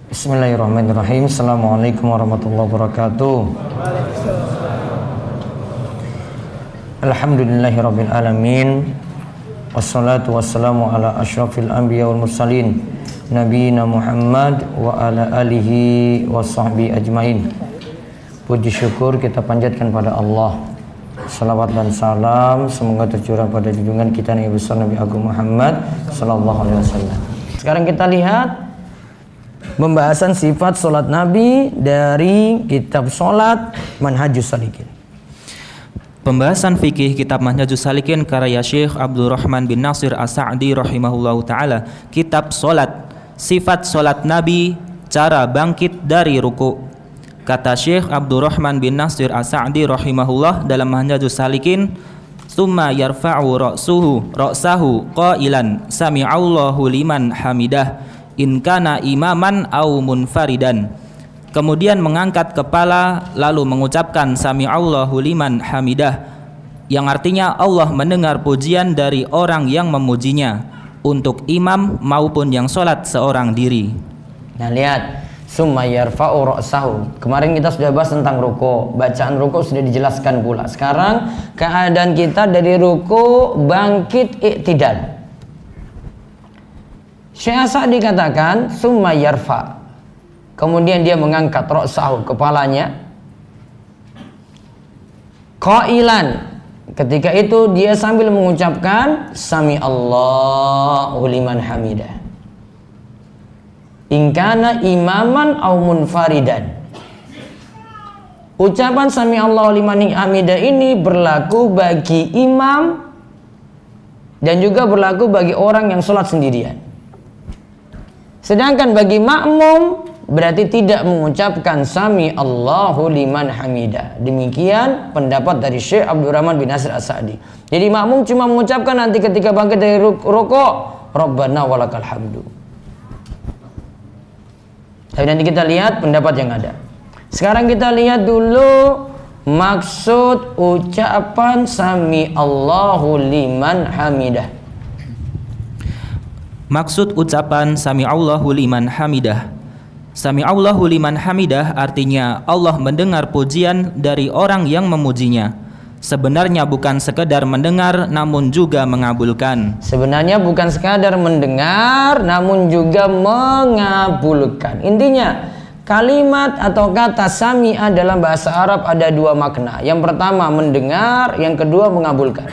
Bismillahirrahmanirrahim. Assalamualaikum warahmatullahi wabarakatuh. Alhamdulillahirabbil alamin. Wassalatu wassalamu ala asyrafil anbiya wal mursalin nabiyina Muhammad wa ala alihi washabbihi ajmain. Puji syukur kita panjatkan pada Allah. Salawat dan salam semoga tercurah pada junjungan kita Nabi besar Nabi Agung Muhammad sallallahu alaihi wasallam. Sekarang kita lihat pembahasan sifat solat Nabi dari kitab solat Manhajus Salikin. Pembahasan fikih kitab Manhajus Salikin karya Syekh Abdurrahman bin Nasir As-Sa'di rahimahullahu ta'ala. Kitab solat, sifat solat Nabi, cara bangkit dari ruku. Kata Syekh Abdurrahman bin Nasir As-Sa'di rahimahullah dalam Manhajus Salikin, summa yarfa'u ra'sahu qailan sami'allahu liman hamidah in kana imaman au munfaridan. Kemudian mengangkat kepala lalu mengucapkan sami'allahu liman hamidah, yang artinya Allah mendengar pujian dari orang yang memujinya, untuk imam maupun yang sholat seorang diri. Nah lihat, summa yarfa'u ra'sahu. Kemarin kita sudah bahas tentang ruku. Bacaan ruku sudah dijelaskan pula. Sekarang keadaan kita dari ruku bangkit i'tidal. Syekh As-Sa'di dikatakan summa yarfa, kemudian dia mengangkat ra'sahu, kepalanya, qailan, ketika itu dia sambil mengucapkan sami Allahu liman hamidah in kana imaman au munfaridan. Ucapan sami Allahu liman hamidah ini berlaku bagi imam dan juga berlaku bagi orang yang sholat sendirian. Sedangkan bagi makmum berarti tidak mengucapkan sami Allahu liman hamidah. Demikian pendapat dari Syekh Abdurrahman bin Nasir As-Sa'di. Jadi makmum cuma mengucapkan nanti ketika bangkit dari rukuk, Rabbana walakal hamdu. Tapi nanti kita lihat pendapat yang ada. Sekarang kita lihat dulu maksud ucapan sami Allahu liman hamidah. Maksud ucapan sami'allahu liman hamidah. Sami'allahu liman hamidah artinya Allah mendengar pujian dari orang yang memujinya. Sebenarnya bukan sekedar mendengar namun juga mengabulkan. Sebenarnya bukan sekadar mendengar namun juga mengabulkan. Intinya kalimat atau kata sami'a dalam bahasa Arab ada dua makna. Yang pertama mendengar, yang kedua mengabulkan.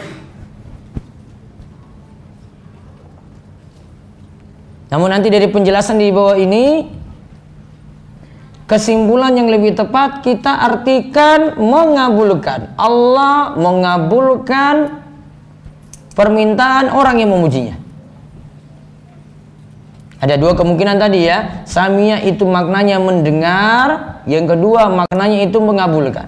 Namun nanti dari penjelasan di bawah ini, kesimpulan yang lebih tepat kita artikan mengabulkan. Allah mengabulkan permintaan orang yang memujinya. Ada dua kemungkinan tadi ya. Sami'a itu maknanya mendengar, yang kedua maknanya itu mengabulkan.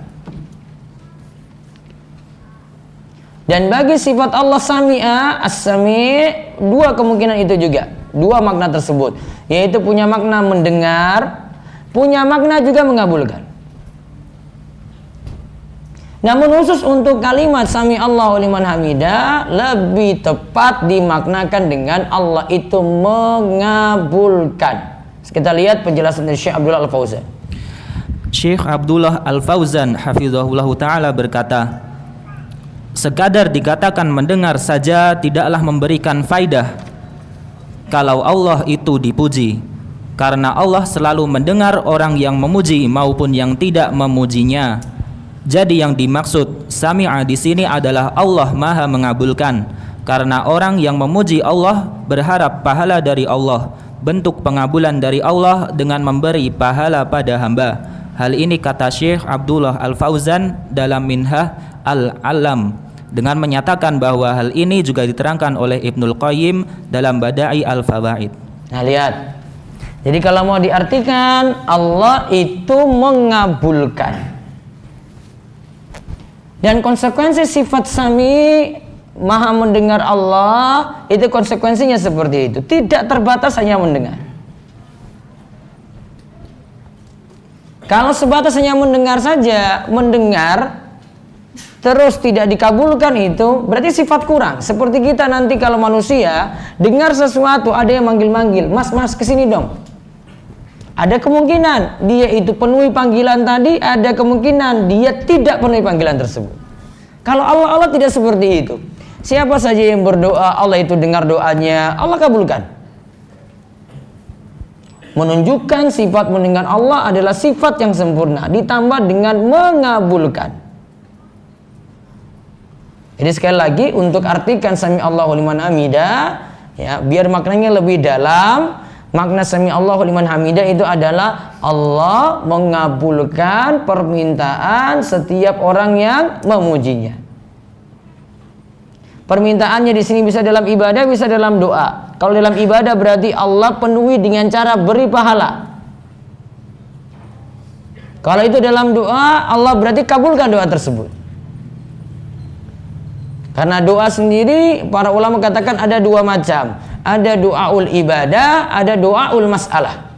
Dan bagi sifat Allah sami'a, as-sami', dua kemungkinan itu juga. Dua makna tersebut, yaitu punya makna mendengar, punya makna juga mengabulkan. Namun khusus untuk kalimat sami Allahu liman hamidah lebih tepat dimaknakan dengan Allah itu mengabulkan. Kita lihat penjelasan dari Syekh Abdullah Al-Fauzan. Syekh Abdullah Al-Fauzan hafizahullah ta'ala berkata, sekadar dikatakan mendengar saja tidaklah memberikan faidah kalau Allah itu dipuji, karena Allah selalu mendengar orang yang memuji maupun yang tidak memujinya. Jadi yang dimaksud sami'a di sini adalah Allah Maha mengabulkan, karena orang yang memuji Allah berharap pahala dari Allah. Bentuk pengabulan dari Allah dengan memberi pahala pada hamba. Hal ini kata Syekh Abdullah Al-Fauzan dalam Minhah Al-Alam, dengan menyatakan bahwa hal ini juga diterangkan oleh Ibnul Qayyim dalam Bada'i Al-Fawaid. Nah lihat, jadi kalau mau diartikan Allah itu mengabulkan, dan konsekuensi sifat sami, maha mendengar Allah, itu konsekuensinya seperti itu, tidak terbatas hanya mendengar. Kalau sebatas hanya mendengar saja, mendengar terus tidak dikabulkan, itu berarti sifat kurang. Seperti kita nanti kalau manusia dengar sesuatu, ada yang manggil-manggil, mas kesini dong. Ada kemungkinan dia itu penuhi panggilan tadi, ada kemungkinan dia tidak penuhi panggilan tersebut. Kalau Allah tidak seperti itu. Siapa saja yang berdoa, Allah itu dengar doanya, Allah kabulkan. Menunjukkan sifat mendengar Allah adalah sifat yang sempurna, ditambah dengan mengabulkan. Jadi sekali lagi untuk artikan sami Allahu liman hamidah, ya, biar maknanya lebih dalam. Makna sami Allahu liman hamidah itu adalah Allah mengabulkan permintaan setiap orang yang memujinya. Permintaannya di sini bisa dalam ibadah, bisa dalam doa. Kalau dalam ibadah berarti Allah penuhi dengan cara beri pahala. Kalau itu dalam doa, Allah berarti kabulkan doa tersebut. Karena doa sendiri para ulama katakan ada dua macam. Ada doaul ibadah, ada doaul masalah.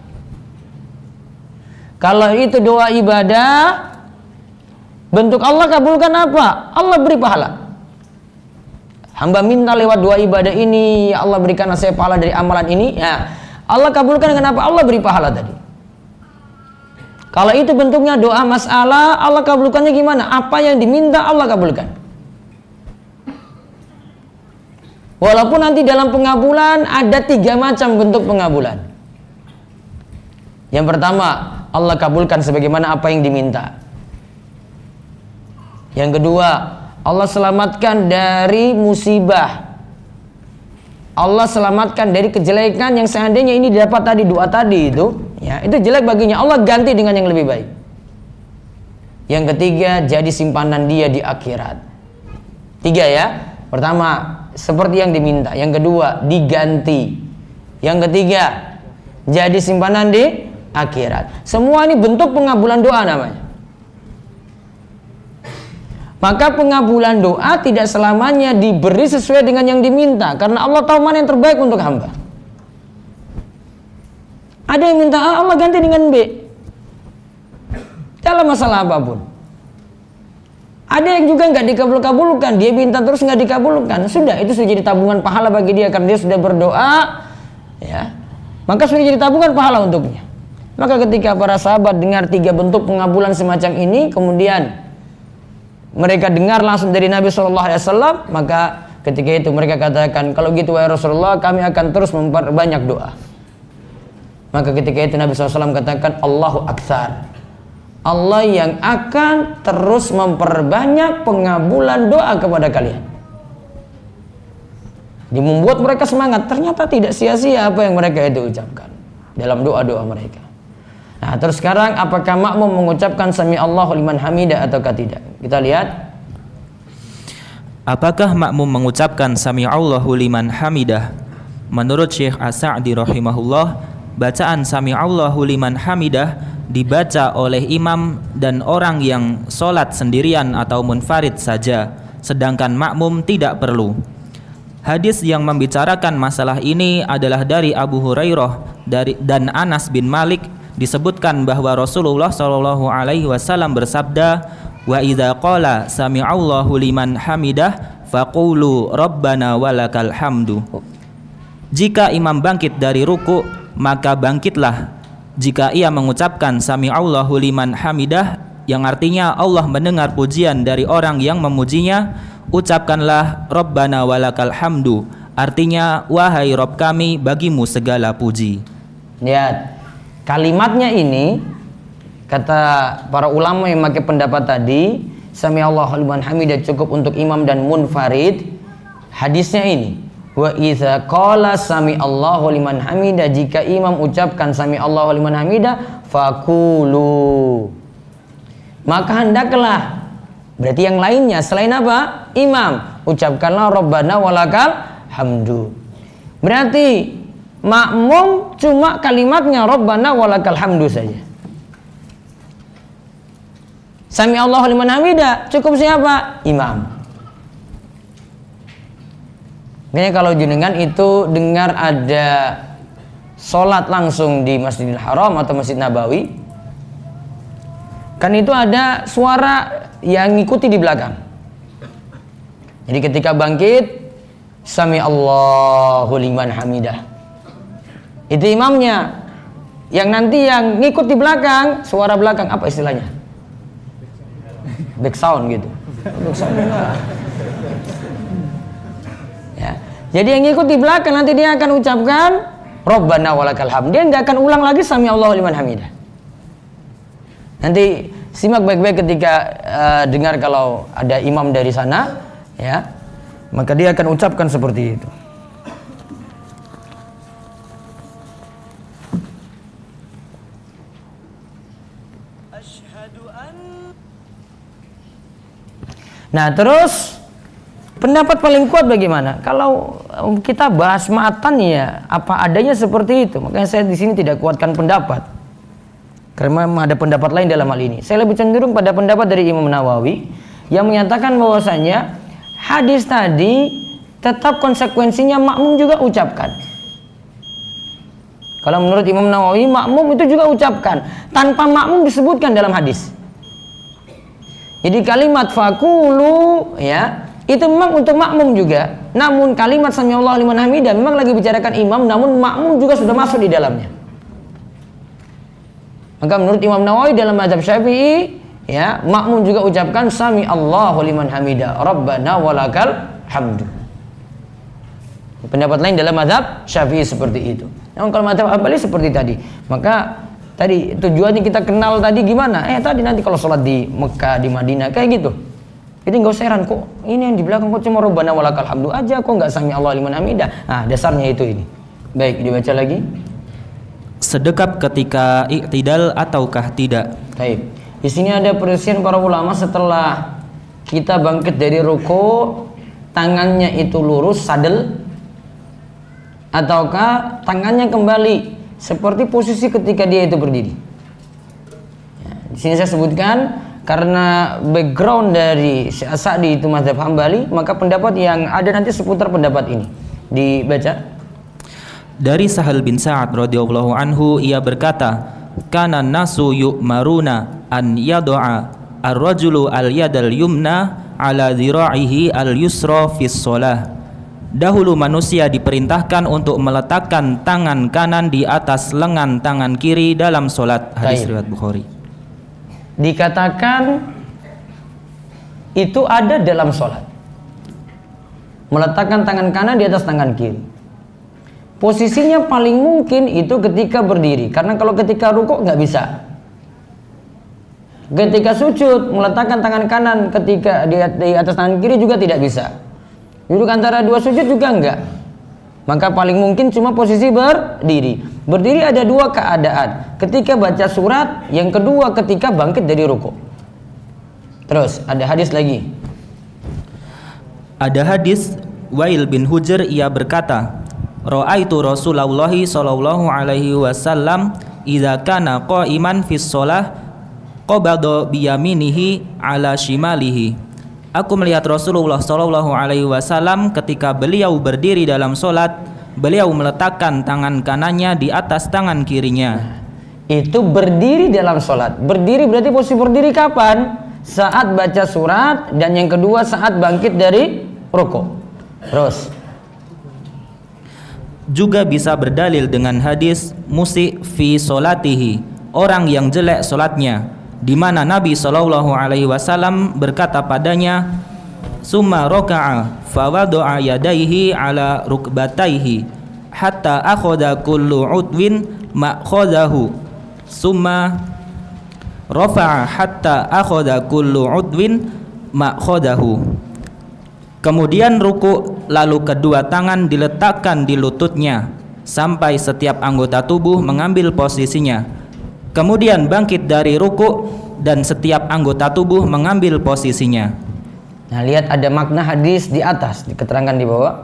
Kalau itu doa ibadah, bentuk Allah kabulkan apa? Allah beri pahala. Hamba minta lewat doa ibadah ini, ya Allah berikan saya pahala dari amalan ini. Ya, Allah kabulkan dengan apa? Allah beri pahala tadi. Kalau itu bentuknya doa masalah, Allah kabulkannya gimana? Apa yang diminta Allah kabulkan. Walaupun nanti dalam pengabulan ada 3 macam bentuk pengabulan. Yang pertama, Allah kabulkan sebagaimana apa yang diminta. Yang kedua, Allah selamatkan dari musibah. Allah selamatkan dari kejelekan yang seandainya ini didapat tadi, doa tadi itu, ya, itu jelek baginya, Allah ganti dengan yang lebih baik. Yang ketiga, jadi simpanan dia di akhirat. 3 ya. Pertama, seperti yang diminta. Yang kedua, diganti. Yang ketiga, jadi simpanan di akhirat. Semua ini bentuk pengabulan doa namanya. Maka pengabulan doa tidak selamanya diberi sesuai dengan yang diminta, karena Allah tahu mana yang terbaik untuk hamba. Ada yang minta A, Allah ganti dengan B dalam masalah apapun. Ada yang juga nggak dikabul-kabulkan, dia minta terus nggak dikabulkan. Sudah, itu sudah jadi tabungan pahala bagi dia karena dia sudah berdoa, ya. Maka sudah jadi tabungan pahala untuknya. Maka ketika para sahabat dengar 3 bentuk pengabulan semacam ini, kemudian mereka dengar langsung dari Nabi SAW, maka ketika itu mereka katakan, kalau gitu wahai Rasulullah, kami akan terus memperbanyak doa. Maka ketika itu Nabi SAW katakan, Allahu Aktsar. Allah yang akan terus memperbanyak pengabulan doa kepada kalian. Dia membuat mereka semangat. Ternyata tidak sia-sia apa yang mereka itu ucapkan dalam doa-doa mereka. Nah, terus sekarang apakah makmum mengucapkan sami Allahu liman hamidah ataukah tidak? Kita lihat. Apakah makmum mengucapkan sami Allahu liman hamidah? Menurut Syekh As-Sa'di rahimahullah, bacaan sami Allahu liman hamidah dibaca oleh imam dan orang yang sholat sendirian atau munfarid saja, sedangkan makmum tidak perlu. Hadis yang membicarakan masalah ini adalah dari Abu Hurairah dan Anas bin Malik. Disebutkan bahwa Rasulullah SAW bersabda, wa idza qala sami'allahu liman hamidah faqulu rabbana walakal hamdu. Jika imam bangkit dari ruku, maka bangkitlah jika ia mengucapkan sami'allahu liman hamidah, yang artinya Allah mendengar pujian dari orang yang memujinya, ucapkanlah rabbana walakal hamdu, artinya wahai Rabb kami, bagimu segala puji. Lihat, kalimatnya ini kata para ulama yang pakai pendapat tadi, sami'allahu liman hamidah cukup untuk imam dan munfarid. Hadisnya ini, wa idza qala sami Allahu liman hamidah, jika imam ucapkan sami Allahu liman hamidah, faqulu, maka hendaklah, berarti yang lainnya selain apa? Imam, ucapkanlah rabbana walakal hamdu. Berarti makmum cuma kalimatnya rabbana walakal hamdu saja. Sami Allahu liman hamidah cukup siapa? Imam. Makanya kalau jenengan itu dengar ada sholat langsung di Masjidil Haram atau Masjid Nabawi, kan itu ada suara yang ngikuti di belakang. Jadi ketika bangkit, sami Allahu liman hamidah, itu imamnya. Yang nanti yang ngikut di belakang, suara belakang apa istilahnya? Back sound gitu. Back sound enggak. Ya. Jadi yang ngikut di belakang nanti dia akan ucapkan Rabbana walakal hamd. Dia nggak akan ulang lagi sami Allahu liman hamidah. Nanti simak baik-baik ketika dengar kalau ada imam dari sana, ya, maka dia akan ucapkan seperti itu. Nah, terus pendapat paling kuat bagaimana? Kalau kita bahas matan ya apa adanya seperti itu. Makanya saya di sini tidak kuatkan pendapat. Karena memang ada pendapat lain dalam hal ini. Saya lebih cenderung pada pendapat dari Imam Nawawi yang menyatakan bahwasanya hadis tadi tetap konsekuensinya makmum juga ucapkan. Kalau menurut Imam Nawawi, makmum itu juga ucapkan tanpa makmum disebutkan dalam hadis. Jadi kalimat fakulu ya itu memang untuk makmum juga. Namun kalimat sami Allahu liman hamidah memang lagi bicarakan imam, namun makmum juga sudah masuk di dalamnya. Maka menurut Imam Nawawi dalam mazhab Syafi'i ya, makmum juga ucapkan sami Allahu liman hamidah, Rabbana walakal hamdu. Pendapat lain dalam mazhab Syafi'i seperti itu. Namun kalau mazhab Hambali seperti tadi. Maka tadi tujuannya kita kenal tadi gimana? Tadi nanti kalau sholat di Mekah, di Madinah kayak gitu. Jadi nggak usah heran kok ini yang di belakang kok cuma Rabbana walakal hamdu aja, kok nggak sami Allahu liman hamidah. Nah, dasarnya itu ini. Baik, dibaca lagi. Sedekap ketika iktidal ataukah tidak? Baik. Di sini ada perselisihan para ulama setelah kita bangkit dari ruku, tangannya itu lurus sadel ataukah tangannya kembali seperti posisi ketika dia itu berdiri. Ya, di sini saya sebutkan karena background dari Syekh As-Sa'di itu mazhab Hambali, maka pendapat yang ada nanti seputar pendapat ini. Dibaca. Dari Sahal bin Sa'ad radhiyallahu anhu, ia berkata, "Kana nasu yu'maruna an yad'a ar-rajulu al-yadal yumna ala dhira'ihi al-yusra fis shalah." Dahulu manusia diperintahkan untuk meletakkan tangan kanan di atas lengan tangan kiri dalam solat. Hadis riwayat Bukhari. Dikatakan itu ada dalam solat, meletakkan tangan kanan di atas tangan kiri. Posisinya paling mungkin itu ketika berdiri, karena kalau ketika rukuk nggak bisa. Ketika sujud meletakkan tangan kanan ketika di atas tangan kiri juga tidak bisa. Duduk antara dua sujud juga enggak. Maka paling mungkin cuma posisi berdiri. Berdiri ada dua keadaan. Ketika baca surat, yang kedua ketika bangkit dari rukuk. Terus ada hadis lagi. Ada hadis Wail bin Hujr, ia berkata, "Ra'aitu Rasulullah sallallahu alaihi wasallam idza kana qa'iman fis shalah qabada bi yaminihi ala shimalihi." Aku melihat Rasulullah sallallahu alaihi wasallam ketika beliau berdiri dalam solat, beliau meletakkan tangan kanannya di atas tangan kirinya. Itu berdiri dalam solat. Berdiri berarti posisi berdiri kapan? Saat baca surat, dan yang kedua saat bangkit dari rukuk. Terus juga bisa berdalil dengan hadis musi fi solatihi, orang yang jelek solatnya, di mana Nabi Shallallahu Alaihi Wasallam berkata padanya, summa roka'a fawado'a yadaihi ala rukbataihi hatta akhoda kullu udwin ma'khodahu summa rafa'a hatta akhoda kullu udwin ma'khodahu. Kemudian ruku, lalu kedua tangan diletakkan di lututnya sampai setiap anggota tubuh mengambil posisinya. Kemudian bangkit dari ruku dan setiap anggota tubuh mengambil posisinya. Nah, lihat ada makna hadis di atas, diketerangkan di bawah.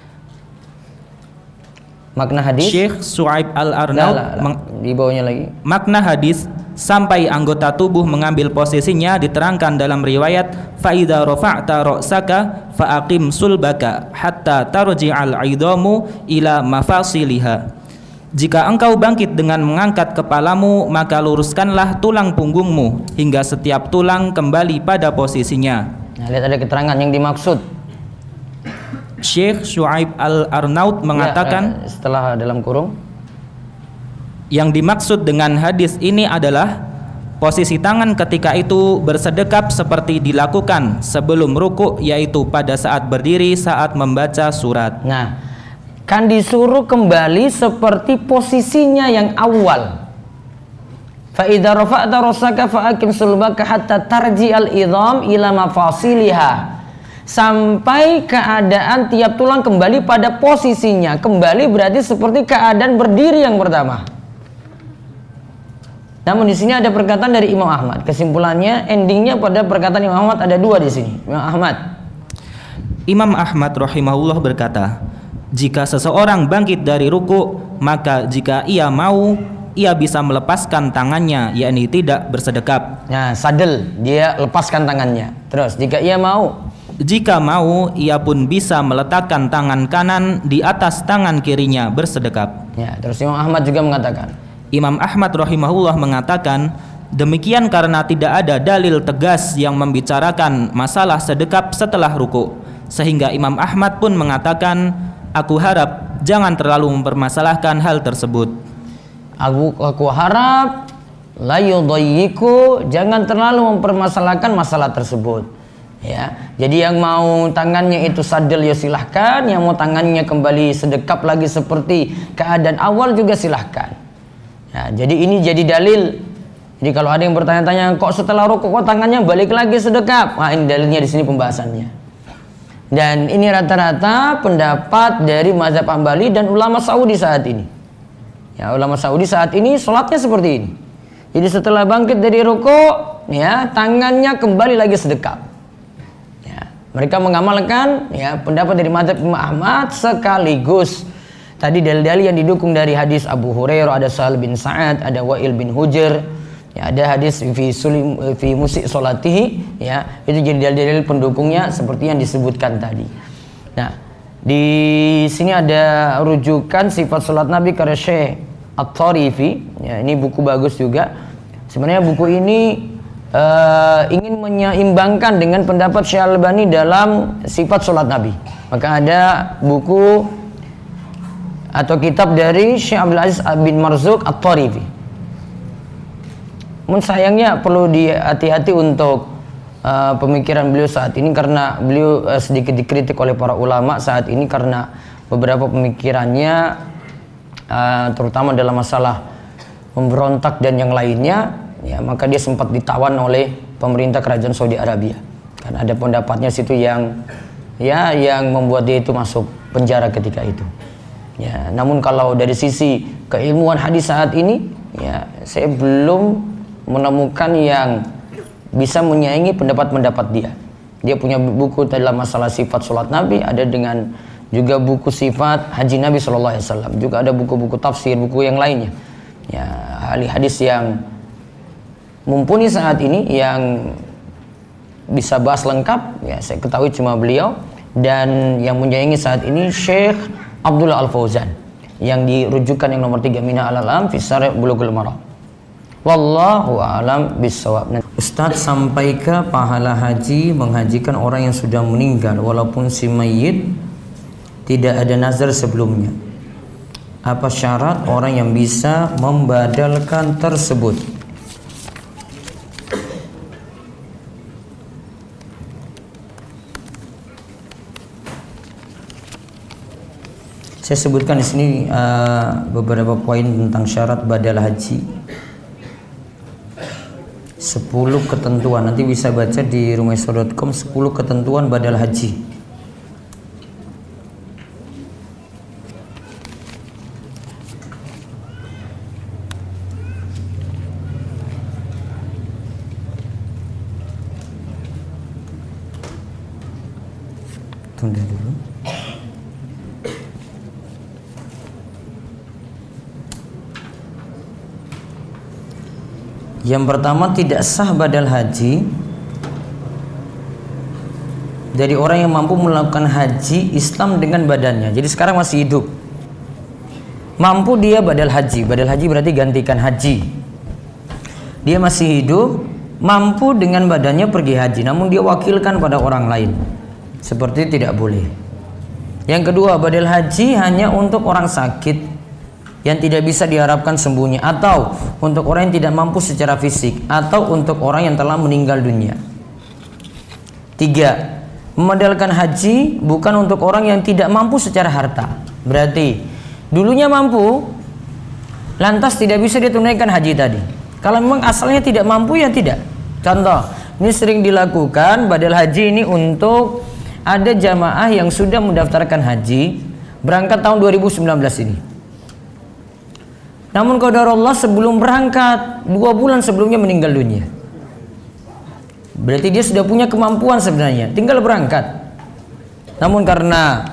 Makna hadis Syekh Su'aib Al-Arnaud di bawahnya lagi. Makna hadis sampai anggota tubuh mengambil posisinya diterangkan dalam riwayat fa idza rafa'ta ra'saka fa aqim sulbaka hatta tarji'al 'idhamu ila mafasiliha. Jika engkau bangkit dengan mengangkat kepalamu, maka luruskanlah tulang punggungmu hingga setiap tulang kembali pada posisinya. Nah, lihat ada keterangan yang dimaksud. Syekh Syuaib Al-Arnaud mengatakan, setelah dalam kurung Yang dimaksud dengan hadis ini adalah posisi tangan ketika itu bersedekap seperti dilakukan sebelum ruku, yaitu pada saat berdiri saat membaca surat. Nah, kan disuruh kembali seperti posisinya yang awal. Fa idza rafa'ta rasaka fa aqim sulbaka hatta tarji'al idham ila mafasiliha. Sampai keadaan tiap tulang kembali pada posisinya. Kembali berarti seperti keadaan berdiri yang pertama. Namun di sini ada perkataan dari Imam Ahmad. Kesimpulannya, endingnya pada perkataan Imam Ahmad ada dua di sini. Imam Ahmad rahimahullah berkata, jika seseorang bangkit dari ruku, maka jika ia mau, ia bisa melepaskan tangannya, yakni tidak bersedekap. Nah, sadel, dia lepaskan tangannya. Terus, jika mau, ia pun bisa meletakkan tangan kanan di atas tangan kirinya bersedekap. Ya, terus Imam Ahmad juga mengatakan. Imam Ahmad rahimahullah mengatakan, demikian karena tidak ada dalil tegas yang membicarakan masalah sedekap setelah ruku. Sehingga Imam Ahmad pun mengatakan, aku harap jangan terlalu mempermasalahkan hal tersebut. Aku harap la yudayyiku, jangan terlalu mempermasalahkan masalah tersebut. Ya, jadi yang mau tangannya itu sadel ya silahkan, yang mau tangannya kembali sedekap lagi seperti keadaan awal juga silahkan. Ya, jadi ini jadi dalil. Jadi kalau ada yang bertanya-tanya, kok setelah rukuk kok tangannya balik lagi sedekap? Nah, ini dalilnya di sini pembahasannya. Dan ini rata-rata pendapat dari mazhab Hambali dan ulama Saudi saat ini. Ya, ulama Saudi saat ini sholatnya seperti ini. Jadi setelah bangkit dari rukuk, ya, tangannya kembali lagi sedekap. Ya, mereka mengamalkan ya pendapat dari mazhab Imam Ahmad sekaligus tadi dalil-dalil yang didukung dari hadis Abu Hurairah, ada Sahal bin Sa'ad, ada Wa'il bin Hujr, ya, ada hadis fi musik solatihi, ya, itu jadi dalil-dalil pendukungnya seperti yang disebutkan tadi. Nah, di sini ada rujukan sifat salat Nabi karya Syekh At-Tarifi, ya, ini buku bagus juga. Sebenarnya buku ini ingin menyeimbangkan dengan pendapat Syekh Al-Albani dalam sifat salat Nabi. Maka ada buku atau kitab dari Syekh Abdul Aziz bin Marzuq At-Tarifi. Namun sayangnya perlu hati-hati untuk pemikiran beliau saat ini, karena beliau sedikit dikritik oleh para ulama saat ini karena beberapa pemikirannya terutama dalam masalah memberontak dan yang lainnya, ya, maka dia sempat ditawan oleh pemerintah kerajaan Saudi Arabia karena ada pendapatnya situ yang membuat dia itu masuk penjara ketika itu. Ya, namun kalau dari sisi keilmuan hadis saat ini, ya, saya belum menemukan yang bisa menyaingi pendapat-pendapat dia. Dia punya buku dalam masalah sifat sholat Nabi, ada dengan juga buku sifat haji Nabi SAW, juga ada buku-buku tafsir, buku yang lainnya. Ya, ahli hadis yang mumpuni saat ini yang bisa bahas lengkap, ya, saya ketahui cuma beliau, dan yang menyaingi saat ini Syekh Abdullah Al-Fauzan yang dirujukan yang nomor 3 Minha al-Alam fi Syarh Bulughul Maram. Wallahu a'lam bissawab. Ustadz, sampaikah pahala haji menghajikan orang yang sudah meninggal walaupun si mayit tidak ada nazar sebelumnya? Apa syarat orang yang bisa membadalkan tersebut? Saya sebutkan di sini beberapa poin tentang syarat badal haji. 10 ketentuan, nanti bisa baca di rumaiso.com 10 ketentuan badal haji. Tunda dulu. Yang pertama, tidak sah badal haji dari orang yang mampu melakukan haji Islam dengan badannya. Jadi sekarang masih hidup, mampu dia badal haji. Badal haji berarti gantikan haji. Dia masih hidup, mampu dengan badannya pergi haji, namun dia wakilkan pada orang lain, seperti tidak boleh. Yang kedua, badal haji hanya untuk orang sakit yang tidak bisa diharapkan sembuhnya, atau untuk orang yang tidak mampu secara fisik, atau untuk orang yang telah meninggal dunia. 3. Memodalkan haji bukan untuk orang yang tidak mampu secara harta. Berarti dulunya mampu, lantas tidak bisa ditunaikan haji tadi. Kalau memang asalnya tidak mampu, ya tidak. Contoh, ini sering dilakukan badal haji ini untuk ada jamaah yang sudah mendaftarkan haji berangkat tahun 2019 ini. Namun qadarullah sebelum berangkat 2 bulan sebelumnya meninggal dunia. Berarti dia sudah punya kemampuan sebenarnya, tinggal berangkat. Namun karena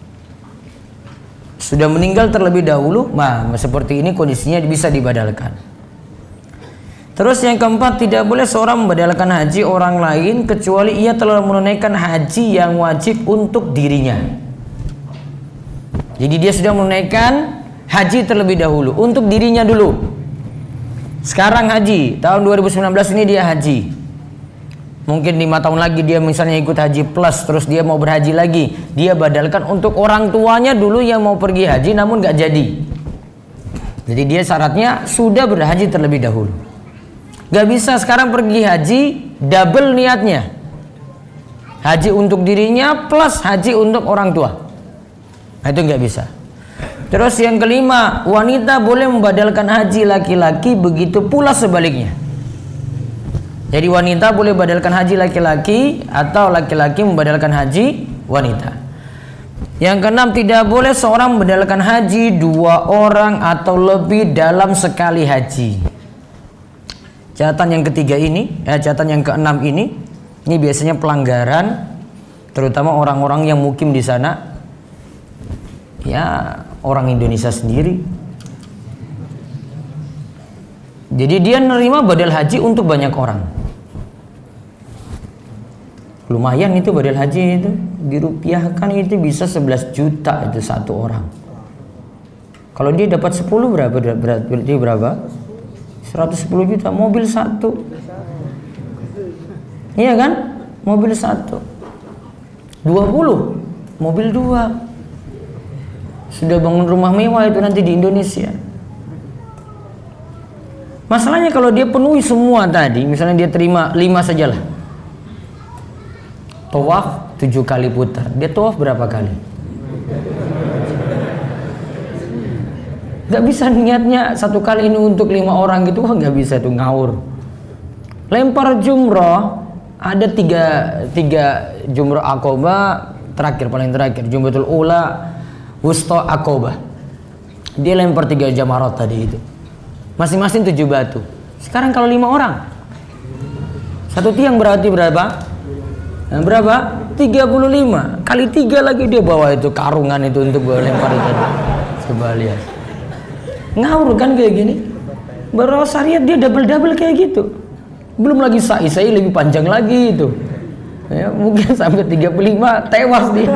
sudah meninggal terlebih dahulu, seperti ini kondisinya bisa dibadalkan. Terus yang keempat, tidak boleh seorang membadalkan haji orang lain kecuali ia telah menunaikan haji yang wajib untuk dirinya. Jadi dia sudah menunaikan haji terlebih dahulu untuk dirinya dulu. Sekarang haji, tahun 2019 ini dia haji. Mungkin 5 tahun lagi dia misalnya ikut haji plus, terus dia mau berhaji lagi, dia badalkan untuk orang tuanya dulu yang mau pergi haji namun gak jadi. Jadi dia syaratnya sudah berhaji terlebih dahulu. Gak bisa sekarang pergi haji double niatnya, haji untuk dirinya plus haji untuk orang tua. Itu gak bisa. Terus yang kelima, wanita boleh membadalkan haji laki-laki, begitu pula sebaliknya. Jadi wanita boleh badalkan haji laki-laki atau laki-laki membadalkan haji wanita. Yang keenam, tidak boleh seorang membadalkan haji 2 orang atau lebih dalam sekali haji. Catatan yang ketiga ini, catatan yang keenam ini biasanya pelanggaran, terutama orang-orang yang mukim di sana. Ya, orang Indonesia sendiri. Jadi dia nerima badal haji untuk banyak orang. Lumayan itu badal haji itu, dirupiahkan itu bisa 11 juta itu satu orang. Kalau dia dapat 10 berarti berapa? 110 juta, mobil satu. Iya kan? Mobil satu. 20, mobil 2. Sudah bangun rumah mewah itu nanti di Indonesia. Masalahnya kalau dia penuhi semua tadi, misalnya dia terima 5 sajalah. Tawaf 7 kali putar. Dia tawaf berapa kali? Gak bisa niatnya 1 kali ini untuk 5 orang gitu, gak bisa tuh, ngawur. Lempar jumroh, ada 3 jumroh Aqobah terakhir, paling terakhir Jumratul Ula, Wusta, Aqobah. Dia lempar 3 jamarat tadi itu, masing-masing 7 batu. Sekarang kalau 5 orang, 1 tiang berarti berapa? Berapa? 35 kali 3 lagi dia bawa itu karungan itu untuk lempar itu. Coba lihat, ngawur kan kayak gini. Baru syariat dia double kayak gitu. Belum lagi sa'i lebih panjang lagi itu. Ya, mungkin sampai 35 tewas dia.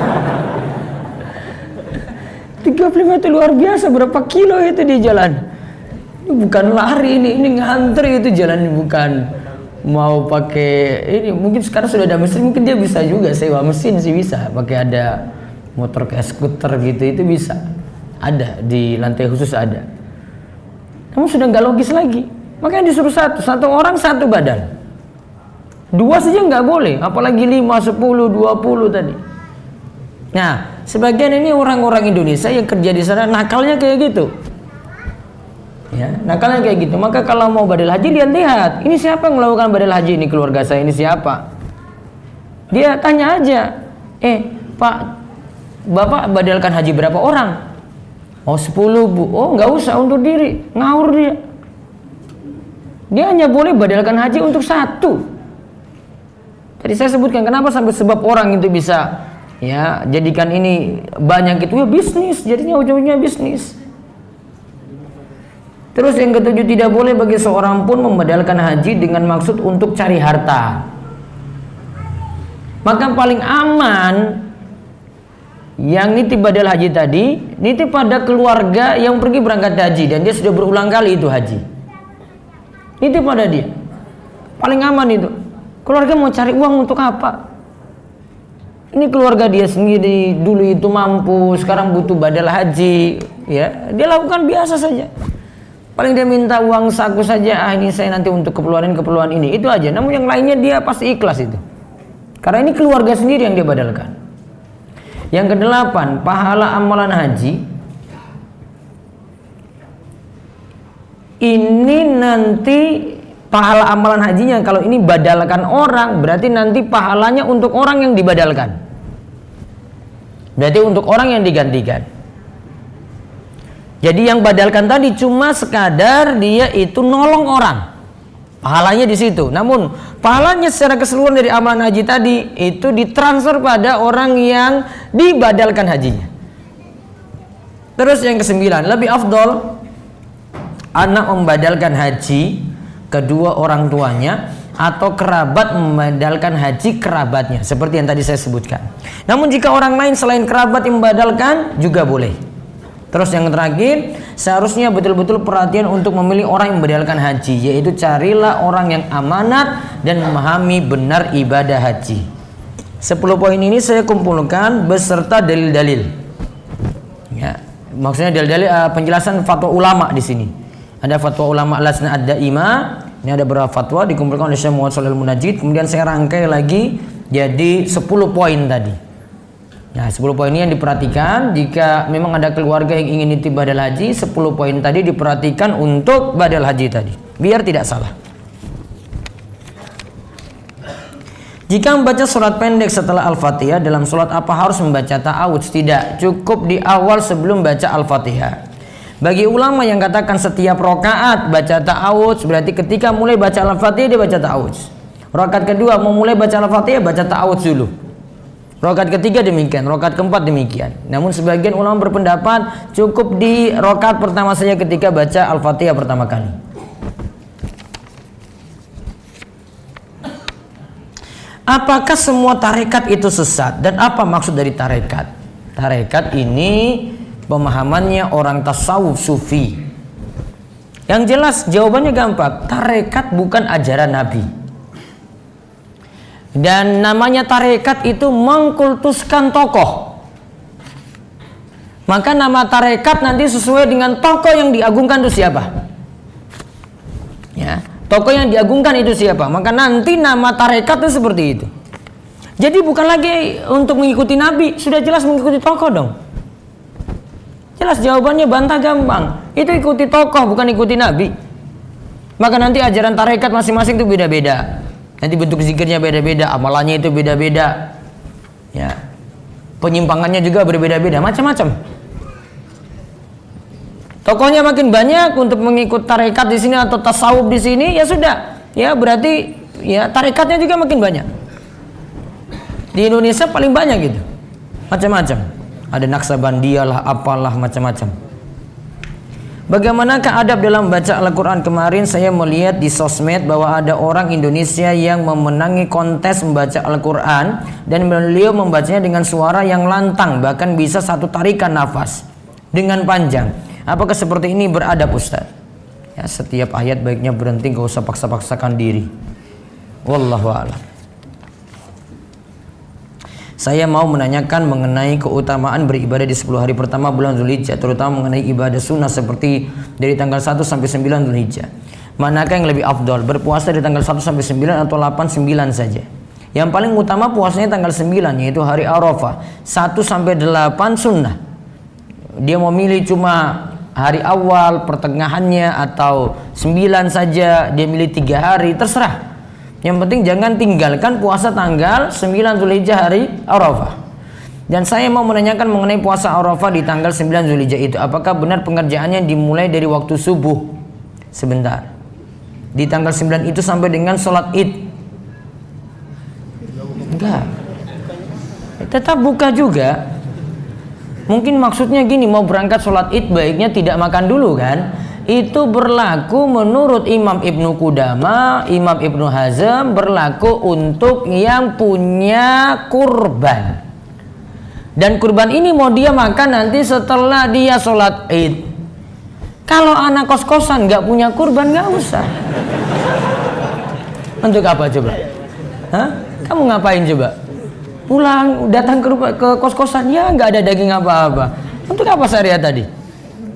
35 itu luar biasa, berapa kilo itu di jalan. Ini bukan lari, ini ngantri itu jalan, bukan mau pakai ini. Mungkin sekarang sudah ada mesin, mungkin dia bisa juga sewa mesin sih, bisa pakai ada motor kayak skuter gitu, itu bisa. Ada di lantai khusus ada. Namun sudah nggak logis lagi. Makanya disuruh satu orang 1 badal. 2 saja nggak boleh, apalagi 5, 10, 20 tadi. Nah, sebagian ini orang-orang Indonesia yang kerja di sana nakalnya kayak gitu. Ya, nakalnya kayak gitu. Maka kalau mau badal haji, lihat, ini siapa yang melakukan badal haji, ini keluarga saya, ini siapa? Dia tanya aja, Pak, Bapak badalkan haji berapa orang? Oh 10 bu. Oh nggak usah untuk diri, ngawur dia. Dia hanya boleh badalkan haji untuk 1. Tadi saya sebutkan kenapa sampai sebab orang itu bisa ya jadikan ini banyak gitu, ya bisnis, jadinya ujung-ujungnya bisnis. Terus yang ketujuh, tidak boleh bagi seorang pun membadalkan haji dengan maksud untuk cari harta. Maka paling aman yang nitip badal haji tadi, nitip pada keluarga yang pergi berangkat haji dan dia sudah berulang kali itu haji. Nitip pada dia. Paling aman itu. Keluarga mau cari uang untuk apa? Ini keluarga dia sendiri dulu itu mampu, sekarang butuh badal haji. ya dia lakukan biasa saja. Paling dia minta uang saku saja, ini saya nanti untuk keperluan ini, itu aja. Namun yang lainnya dia pasti ikhlas itu. Karena ini keluarga sendiri yang dia badalkan. Yang kedelapan, pahala amalan haji ini nanti pahala amalan hajinya kalau ini badalkan orang, berarti nanti pahalanya untuk orang yang dibadalkan. Berarti untuk orang yang digantikan. Jadi yang badalkan tadi cuma sekadar dia itu nolong orang, pahalanya di situ. Namun pahalanya secara keseluruhan dari amalan haji tadi itu ditransfer pada orang yang dibadalkan hajinya. Terus yang kesembilan, lebih afdol anak membadalkan haji kedua orang tuanya atau kerabat membadalkan haji kerabatnya, seperti yang tadi saya sebutkan. Namun jika orang lain selain kerabat yang membadalkan juga boleh. Terus yang terakhir, seharusnya betul-betul perhatian untuk memilih orang yang membadalkan haji, yaitu carilah orang yang amanat dan memahami benar ibadah haji. 10 poin ini saya kumpulkan beserta dalil-dalil. Ya, maksudnya dalil-dalil penjelasan fatwa ulama di sini. Ada fatwa ulama Lasna ad-Daimah, ini ada beberapa fatwa dikumpulkan oleh Syekh Muhammad Shalih Al-Munajjid, kemudian saya rangkai lagi jadi 10 poin tadi. Nah, 10 poin ini yang diperhatikan jika memang ada keluarga yang ingin nitip badal haji, 10 poin tadi diperhatikan untuk badal haji tadi, biar tidak salah. Jika membaca surat pendek setelah Al-Fatihah, dalam surat apa harus membaca ta'awudz? Tidak, cukup di awal sebelum baca Al-Fatihah. Bagi ulama yang katakan setiap rakaat baca ta'awudz, berarti ketika mulai baca Al-Fatihah dia baca ta'awudz. Rakaat kedua mau mulai baca Al-Fatihah baca ta'awudz dulu. Rakaat ketiga demikian, rakaat keempat demikian. Namun sebagian ulama berpendapat cukup di rakaat pertama saja ketika baca Al-Fatihah pertama kali. Apakah semua tarekat itu sesat dan apa maksud dari tarekat? Tarekat ini pemahamannya orang tasawuf sufi. Yang jelas jawabannya gampang, tarekat bukan ajaran Nabi. Dan namanya tarekat itu mengkultuskan tokoh. Maka nama tarekat nanti sesuai dengan tokoh yang diagungkan itu siapa. Ya, tokoh yang diagungkan itu siapa. Maka nanti nama tarekat itu seperti itu. Jadi bukan lagi untuk mengikuti Nabi, sudah jelas mengikuti tokoh dong. Jelas jawabannya bantah gampang. Itu ikuti tokoh bukan ikuti Nabi. Maka nanti ajaran tarekat masing-masing itu beda-beda. Nanti bentuk zikirnya beda-beda, amalannya itu beda-beda. Ya. Penyimpangannya juga berbeda-beda, macam-macam. Tokohnya makin banyak untuk mengikut tarekat di sini atau tasawuf di sini, ya sudah. Ya berarti ya tarekatnya juga makin banyak. Di Indonesia paling banyak gitu. Macam-macam. Ada Naksabandiyah lah, apalah macam-macam. Bagaimanakah adab dalam baca Al-Quran? Kemarin saya melihat di sosmed bahwa ada orang Indonesia yang memenangi kontes membaca Al-Quran dan beliau membacanya dengan suara yang lantang, bahkan bisa satu tarikan nafas dengan panjang. Apakah seperti ini beradab, Ustaz? Ya, setiap ayat baiknya berhenti, gak usah paksa-paksakan diri. Wallahu a'lam. Saya mau menanyakan mengenai keutamaan beribadah di 10 hari pertama bulan Dzulhijjah, terutama mengenai ibadah sunnah seperti dari tanggal 1 sampai 9 Dzulhijjah. Manakah yang lebih afdol, berpuasa dari tanggal 1 sampai 9 atau 8 9 saja? Yang paling utama puasanya tanggal 9, yaitu hari Arafah. 1 sampai 8 sunnah. Dia mau milih cuma hari awal, pertengahannya atau 9 saja, dia milih 3 hari, terserah. Yang penting jangan tinggalkan puasa tanggal 9 Dzulhijjah hari Arafah. Dan saya mau menanyakan mengenai puasa Arafah di tanggal 9 Dzulhijjah itu, apakah benar pengerjaannya dimulai dari waktu subuh? Sebentar. Di tanggal 9 itu sampai dengan sholat Id? Enggak. Tetap buka juga. Mungkin maksudnya gini, mau berangkat sholat Id baiknya tidak makan dulu kan? Itu berlaku menurut Imam Ibnu Qudamah, Imam Ibnu Hazm, berlaku untuk yang punya kurban. Dan kurban ini mau dia makan nanti setelah dia sholat Id. Kalau anak kos-kosan nggak punya kurban, nggak usah. Untuk apa coba? Hah? Kamu ngapain coba? Pulang datang ke kos-kosan, ya nggak ada daging apa-apa. Untuk apa syariat tadi?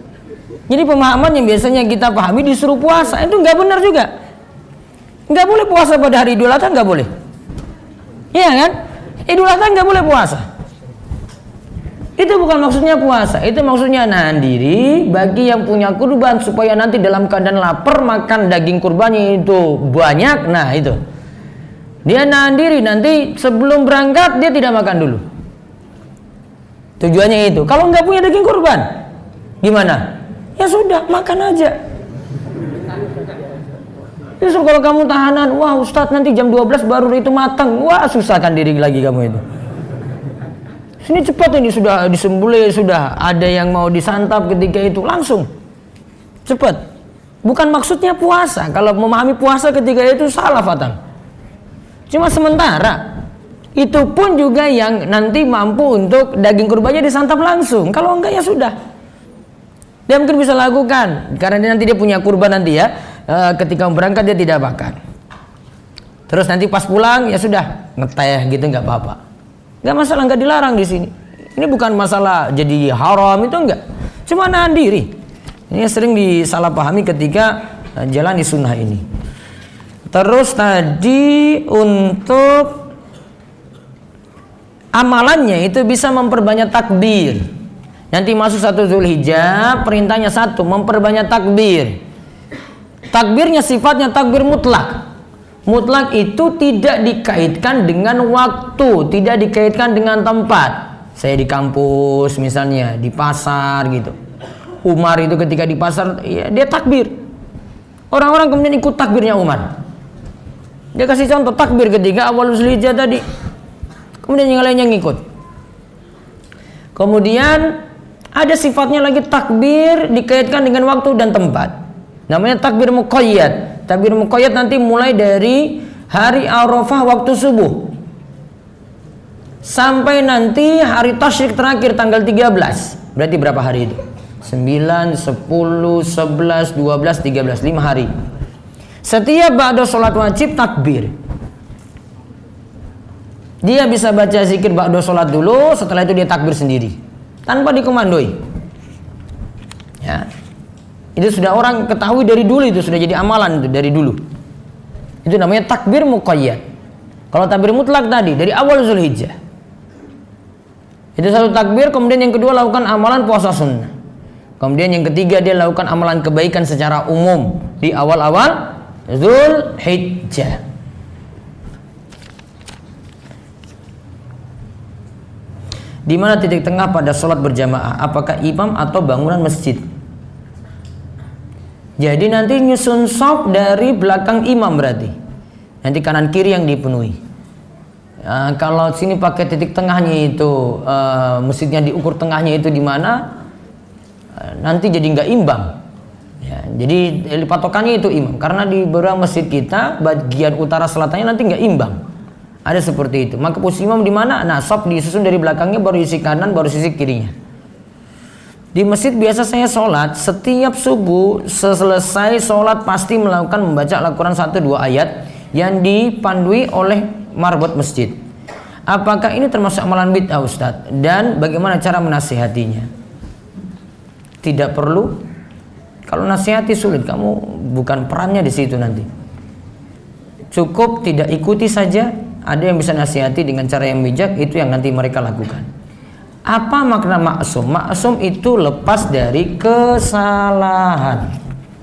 Jadi pemahaman yang biasanya kita pahami disuruh puasa itu nggak benar juga. Nggak boleh puasa pada hari Idul Adha, nggak boleh. Iya kan? Idul Adha nggak boleh puasa. Itu bukan maksudnya puasa, itu maksudnya nahan diri bagi yang punya kurban supaya nanti dalam keadaan lapar makan daging kurbannya itu banyak. Nah itu dia nahan diri, nanti sebelum berangkat dia tidak makan dulu. Tujuannya itu. Kalau nggak punya daging kurban, gimana? Ya sudah, makan aja. Justru kalau kamu tahanan, wah Ustadz nanti jam 12 baru itu matang, wah susahkan diri lagi kamu itu. Sini cepat ini sudah disembelih, sudah ada yang mau disantap ketika itu langsung cepat. Bukan maksudnya puasa. Kalau memahami puasa ketika itu salah fatal. Cuma sementara. Itu pun juga yang nanti mampu untuk daging kurbannya disantap langsung. Kalau enggak ya sudah. Dia mungkin bisa lakukan karena nanti dia punya kurban nanti ya. Ketika berangkat dia tidak makan. Terus nanti pas pulang ya sudah ngeteh gitu nggak apa-apa. Nggak masalah, nggak dilarang di sini. Ini bukan masalah jadi haram, itu enggak. Cuma nahan diri. Ini sering disalahpahami ketika jalani sunnah ini. Terus tadi untuk amalannya itu bisa memperbanyak takbir. Nanti masuk 1 Zulhijjah, perintahnya 1, memperbanyak takbir. Takbirnya sifatnya takbir mutlak. Mutlak itu tidak dikaitkan dengan waktu, tidak dikaitkan dengan tempat. Saya di kampus misalnya, di pasar gitu. Umar itu ketika di pasar, ya, dia takbir. Orang-orang kemudian ikut takbirnya Umar. Dia kasih contoh takbir ketika awal Zulhijjah tadi. Kemudian yang lainnya ngikut. Kemudian ada sifatnya lagi takbir dikaitkan dengan waktu dan tempat. Namanya takbir muqayyad. Takbir muqayyad nanti mulai dari hari Arafah waktu subuh sampai nanti hari tasyrik terakhir tanggal 13. Berarti berapa hari itu? 9, 10, 11, 12, 13, 5 hari. Setiap ba'da sholat wajib takbir. Dia bisa baca zikir ba'da sholat dulu, setelah itu dia takbir sendiri tanpa dikomandoi. Ya. Itu sudah orang ketahui dari dulu, itu sudah jadi amalan itu dari dulu. Itu namanya takbir muqayyad. Kalau takbir mutlak tadi dari awal Zulhijjah. Itu satu takbir, kemudian yang kedua lakukan amalan puasa sunnah. Kemudian yang ketiga dia lakukan amalan kebaikan secara umum di awal-awal Zulhijjah. Di mana titik tengah pada sholat berjamaah? Apakah imam atau bangunan masjid? Jadi nanti nyusun shaf dari belakang imam berarti. Nanti kanan kiri yang dipenuhi. Kalau sini pakai titik tengahnya itu masjidnya diukur tengahnya itu di mana, nanti jadi nggak imbang. Ya, jadi patokannya itu imam. Karena di beberapa masjid kita bagian utara selatannya nanti nggak imbang. Ada seperti itu. Maka posisi imam di mana? Nah, shaf disusun dari belakangnya, baru sisi kanan, baru sisi kirinya. Di masjid biasa saya sholat, setiap subuh selesai sholat pasti melakukan membaca Al-Quran 1-2 ayat yang dipandui oleh marbot masjid. Apakah ini termasuk amalan bid'ah Ustadz? Dan bagaimana cara menasihatinya? Tidak perlu. Kalau nasihati sulit, kamu bukan perannya di situ nanti. Cukup tidak ikuti saja. Ada yang bisa nasihati dengan cara yang bijak, itu yang nanti mereka lakukan. Apa makna maksum? Maksum itu lepas dari kesalahan.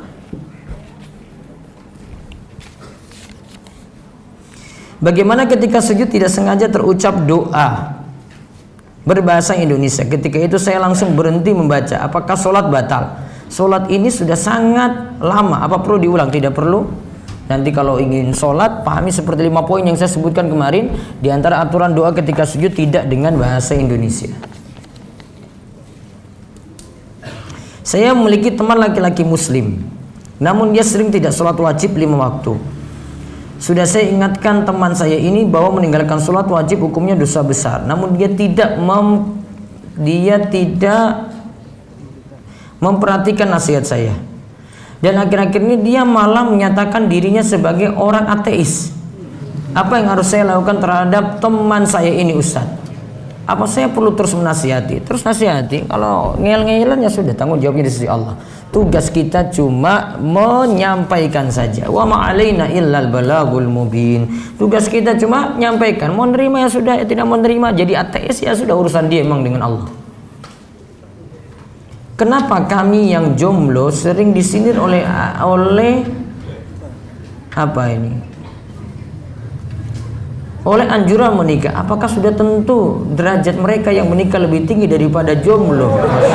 Bagaimana ketika sujud tidak sengaja terucap doa berbahasa Indonesia? Ketika itu saya langsung berhenti membaca. Apakah sholat batal? Sholat ini sudah sangat lama. Apa perlu diulang? Tidak perlu. Nanti kalau ingin sholat, pahami seperti 5 poin yang saya sebutkan kemarin. Di antara aturan doa ketika sujud tidak dengan bahasa Indonesia. Saya memiliki teman laki-laki muslim, namun dia sering tidak sholat wajib 5 waktu. Sudah saya ingatkan teman saya ini bahwa meninggalkan sholat wajib hukumnya dosa besar. Namun dia tidak memperhatikan nasihat saya. Dan akhir-akhir ini dia malah menyatakan dirinya sebagai orang ateis. Apa yang harus saya lakukan terhadap teman saya ini, Ustadz? Apa saya perlu terus menasihati? Terus nasihati. Kalau ngeyel-ngeyelan ya sudah, tanggung jawabnya di sisi Allah. Tugas kita cuma menyampaikan saja. Wa ma alaina illal balagul mubin. Tugas kita cuma menyampaikan. Mau nerima ya sudah, ya tidak mau nerima jadi ateis ya sudah, urusan dia emang dengan Allah. Kenapa kami yang jomblo sering disindir oleh apa ini? Oleh anjuran menikah. Apakah sudah tentu derajat mereka yang menikah lebih tinggi daripada jomblo?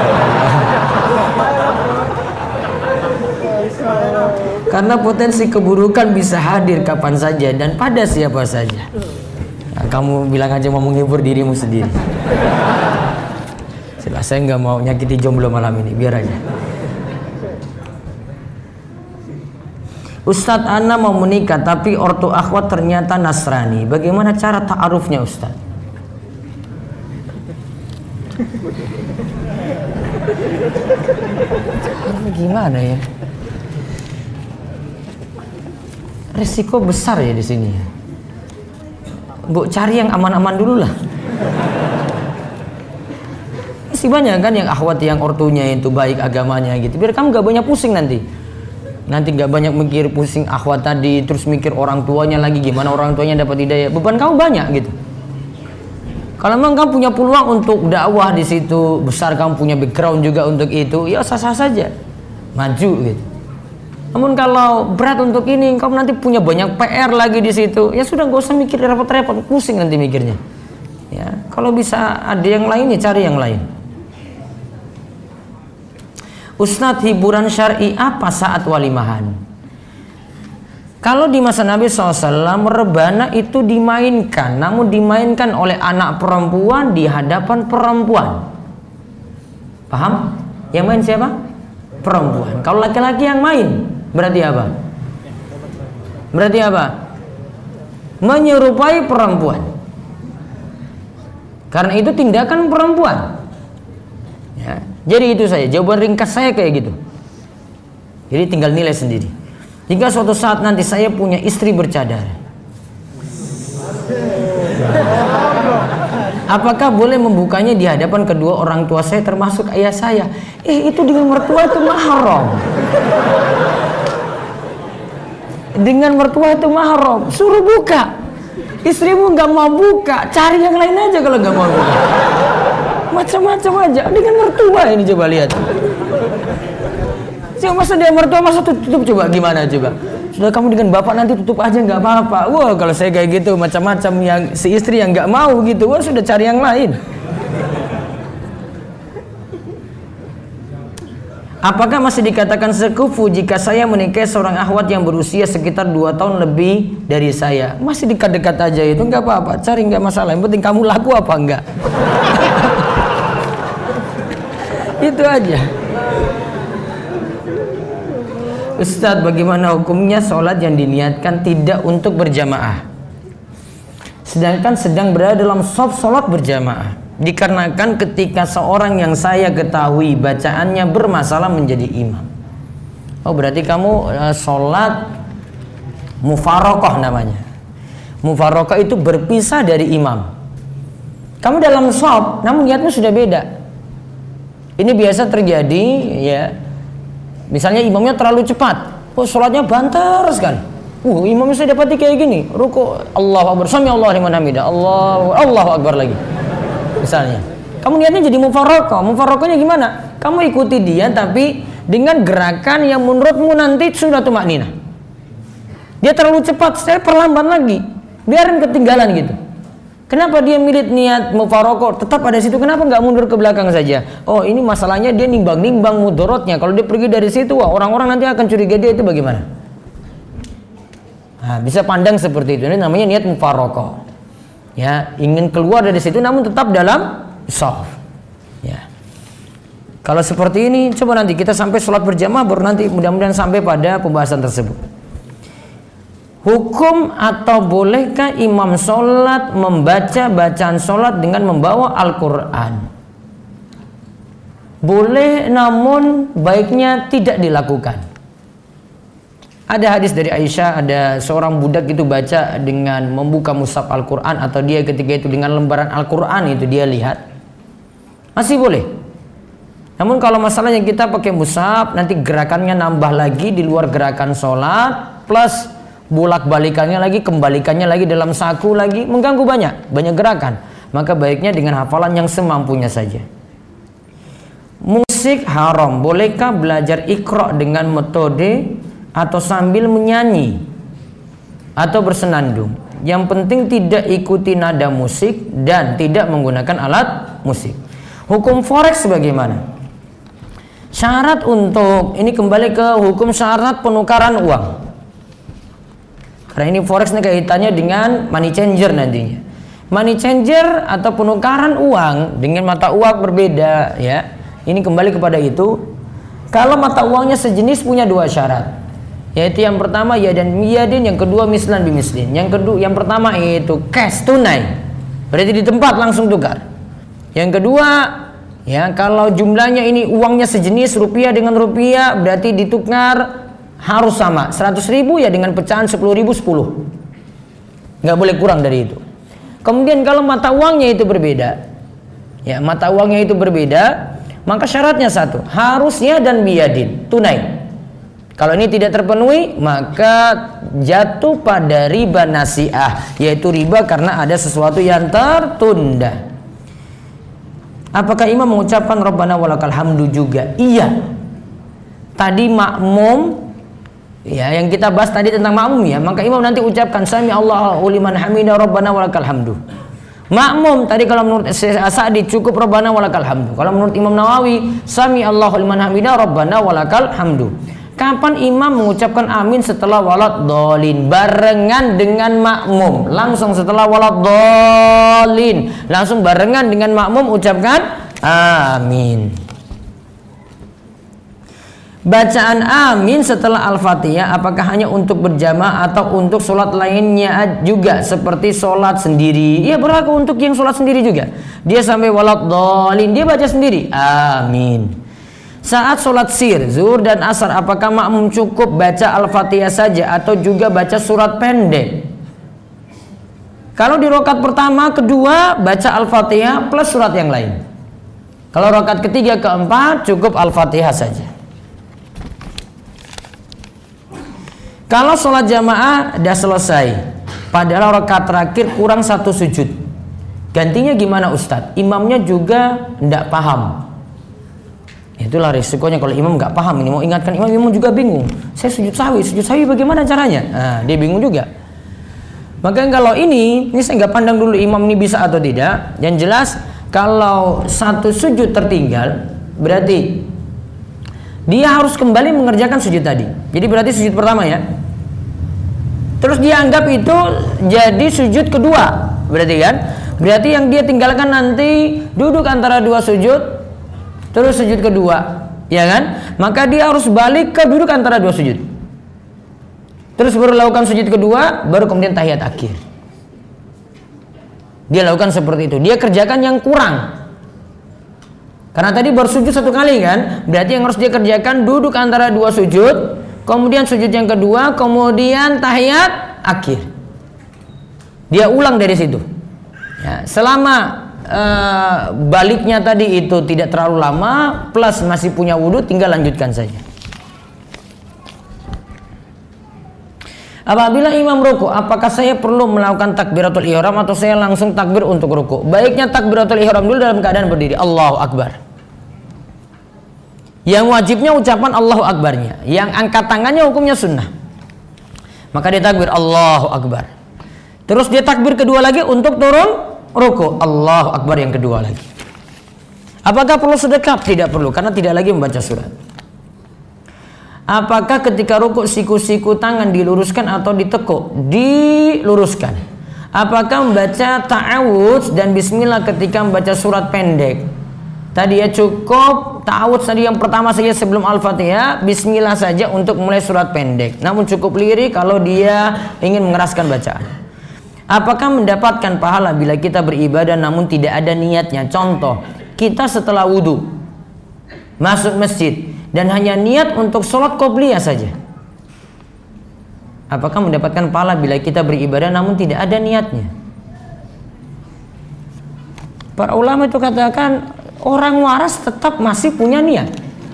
Karena potensi keburukan bisa hadir kapan saja dan pada siapa saja. Nah, kamu bilang aja mau menghibur dirimu sendiri. Saya nggak mau nyakiti jomblo malam ini, biar aja. Ustadz, ana mau menikah tapi ortu akhwat ternyata Nasrani. Bagaimana cara ta'arufnya Ustadz? Gimana ya? Resiko besar ya di sini. Bu, cari yang aman-aman dulu lah. Masih banyak kan yang akhwat yang ortunya itu baik agamanya gitu. Biar kamu gak banyak pusing nanti. Nanti gak banyak mikir pusing akhwat tadi, terus mikir orang tuanya lagi, gimana orang tuanya dapat hidayah. Beban kamu banyak gitu. Kalau memang kamu punya peluang untuk dakwah di situ, besar kamu punya background juga untuk itu, ya sah-sah saja, maju gitu. Namun kalau berat untuk ini, kamu nanti punya banyak PR lagi di situ, ya sudah gak usah mikir repot-repot, pusing nanti mikirnya. Ya, kalau bisa ada yang lain ya cari yang lain. Ustadz, hiburan syar'i apa saat walimahan? Kalau di masa Nabi SAW, rebana itu dimainkan, namun dimainkan oleh anak perempuan di hadapan perempuan. Paham? Yang main siapa? Perempuan. Kalau laki-laki yang main, berarti apa? Berarti apa? Menyerupai perempuan. Karena itu tindakan perempuan. Ya. Jadi itu saja, jawaban ringkas saya kayak gitu. Jadi tinggal nilai sendiri. Jika suatu saat nanti saya punya istri bercadar, apakah boleh membukanya di hadapan kedua orang tua saya termasuk ayah saya? Itu dengan mertua itu mahram. Dengan mertua itu mahram. Suruh buka. Istrimu nggak mau buka, cari yang lain aja kalau nggak mau buka. Macam-macam aja dengan mertua ini, coba lihat. Masa dia mertua masa tutup, coba gimana coba? Sudah kamu dengan bapak nanti tutup aja nggak apa-apa. Wah, kalau saya kayak gitu macam-macam yang si istri yang nggak mau gitu, wah sudah cari yang lain. Apakah masih dikatakan sekufu jika saya menikahi seorang akhwat yang berusia sekitar 2 tahun lebih dari saya? Masih dekat-dekat aja itu nggak apa-apa, cari nggak masalah. Yang penting kamu laku apa enggak. Itu aja. Ustadz, bagaimana hukumnya sholat yang diniatkan tidak untuk berjamaah sedangkan sedang berada dalam shaf sholat berjamaah, dikarenakan ketika seorang yang saya ketahui bacaannya bermasalah menjadi imam? Oh, berarti kamu sholat mufarokoh namanya. Mufarokoh itu berpisah dari imam. Kamu dalam shaf namun niatmu sudah beda. Ini biasa terjadi ya. Misalnya imamnya terlalu cepat, sholatnya banter sekali. Imamnya saya dapati kayak gini, ruku Allahu Akbar, sami Allahu liman hamidah, Allahu Akbar lagi. Misalnya, kamu niatnya jadi mufaraqah. Mufaraqahnya gimana? Kamu ikuti dia tapi dengan gerakan yang menurutmu nanti sudah tumakninah. Dia terlalu cepat, saya perlamban lagi, biarin ketinggalan gitu. Kenapa dia milih niat mufaraqah tetap ada situ? Kenapa nggak mundur ke belakang saja? Oh, ini masalahnya dia nimbang-nimbang mudorotnya. Kalau dia pergi dari situ, wah, orang-orang nanti akan curiga dia itu bagaimana? Nah, bisa pandang seperti itu. Ini namanya niat mufaraqah. Ya, ingin keluar dari situ namun tetap dalam shaf. Ya. Kalau seperti ini, coba nanti kita sampai sholat berjamaah baru nanti mudah-mudahan sampai pada pembahasan tersebut. Hukum atau bolehkah imam sholat membaca bacaan sholat dengan membawa Al-Quran? Boleh, namun baiknya tidak dilakukan. Ada hadis dari Aisyah, ada seorang budak itu baca dengan membuka mushaf Al-Quran, atau dia ketika itu dengan lembaran Al-Quran itu dia lihat, masih boleh. Namun kalau masalahnya kita pakai mushaf, nanti gerakannya nambah lagi di luar gerakan sholat, plus bolak-balikannya lagi, kembalikannya lagi dalam saku lagi, mengganggu banyak gerakan. Maka baiknya dengan hafalan yang semampunya saja. Musik haram. Bolehkah belajar Iqra dengan metode atau sambil menyanyi atau bersenandung? Yang penting tidak ikuti nada musik dan tidak menggunakan alat musik. Hukum forex bagaimana? Syarat untuk ini kembali ke hukum syarat penukaran uang. Karena ini forex ini kaitannya dengan money changer nantinya. Money changer atau penukaran uang dengan mata uang berbeda, ya. Ini kembali kepada itu. Kalau mata uangnya sejenis punya dua syarat. Yaitu yang pertama ya dan miyadin, yang kedua mislan bimislin. Yang pertama itu cash, tunai. Berarti di tempat langsung tukar. Yang kedua, ya kalau jumlahnya ini uangnya sejenis rupiah dengan rupiah, berarti ditukar harus sama. 100.000 ya dengan pecahan 10.000 10. Nggak boleh kurang dari itu. Kemudian kalau mata uangnya itu berbeda, ya mata uangnya itu berbeda, maka syaratnya satu, harusnya dan biyadin, tunai. Kalau ini tidak terpenuhi, maka jatuh pada riba nasi'ah, yaitu riba karena ada sesuatu yang tertunda. Apakah imam mengucapkan Rabbana walakal hamdu juga? Iya. Tadi makmum, ya yang kita bahas tadi tentang makmum, ya, maka imam nanti ucapkan Sami Allahu liman hamidah Rabbana walakal hamdu. Makmum tadi kalau menurut Sa'di cukup Rabbana walakal hamdu. Kalau menurut Imam Nawawi Sami Allahu liman hamidah Rabbana walakal hamdu. Kapan imam mengucapkan amin setelah walad dolin? Barengan dengan makmum. Langsung setelah walad dolin, langsung barengan dengan makmum ucapkan amin. Bacaan amin setelah Al-Fatihah apakah hanya untuk berjamaah atau untuk sholat lainnya juga seperti sholat sendiri? Iya, berlaku untuk yang sholat sendiri juga. Dia sampai walad dolin, dia baca sendiri amin. Saat sholat sir, zuhur dan asar, apakah makmum cukup baca Al-Fatihah saja atau juga baca surat pendek? Kalau di rakaat pertama, kedua, baca Al-Fatihah plus surat yang lain. Kalau rakaat ketiga, keempat, cukup Al-Fatihah saja. Kalau sholat jamaah sudah selesai, padahal rakaat terakhir kurang satu sujud, gantinya gimana Ustadz? Imamnya juga tidak paham. Itulah risikonya kalau imam nggak paham. Ini mau ingatkan imam juga bingung. Saya sujud sahwi bagaimana caranya? Nah, dia bingung juga. Maka kalau ini saya nggak pandang dulu imam ini bisa atau tidak. Yang jelas kalau satu sujud tertinggal, berarti dia harus kembali mengerjakan sujud tadi. Jadi berarti sujud pertama, ya. Terus dia anggap itu jadi sujud kedua, berarti kan? Berarti yang dia tinggalkan nanti duduk antara dua sujud. Terus sujud kedua, ya kan? Maka dia harus balik ke duduk antara dua sujud. Terus baru lakukan sujud kedua, baru kemudian tahiyat akhir. Dia lakukan seperti itu. Dia kerjakan yang kurang. Karena tadi baru sujud satu kali kan? Berarti yang harus dia kerjakan duduk antara dua sujud, kemudian sujud yang kedua, kemudian tahiyat akhir. Dia ulang dari situ. Ya, selama baliknya tadi itu tidak terlalu lama, plus masih punya wudhu, tinggal lanjutkan saja. Apabila imam ruku, apakah saya perlu melakukan takbiratul ihram atau saya langsung takbir untuk ruku? Baiknya takbiratul ihram dulu dalam keadaan berdiri, Allahu Akbar. Yang wajibnya ucapan Allahu Akbarnya, yang angkat tangannya hukumnya sunnah. Maka dia takbir Allahu Akbar. Terus dia takbir kedua lagi untuk turun ruku, Allahu Akbar yang kedua lagi. Apakah perlu sedekap? Tidak perlu, karena tidak lagi membaca surat. Apakah ketika ruku siku-siku tangan diluruskan atau ditekuk? Diluruskan. Apakah membaca ta'awudz dan bismillah ketika membaca surat pendek? Tadi ya cukup ta'awudz tadi yang pertama saja sebelum Al-Fatihah, bismillah saja untuk mulai surat pendek. Namun cukup lirik kalau dia ingin mengeraskan bacaan. Apakah mendapatkan pahala bila kita beribadah namun tidak ada niatnya? Contoh, kita setelah wudhu masuk masjid dan hanya niat untuk sholat qobliyah saja. Apakah mendapatkan pahala bila kita beribadah namun tidak ada niatnya? Para ulama itu katakan orang waras tetap masih punya niat.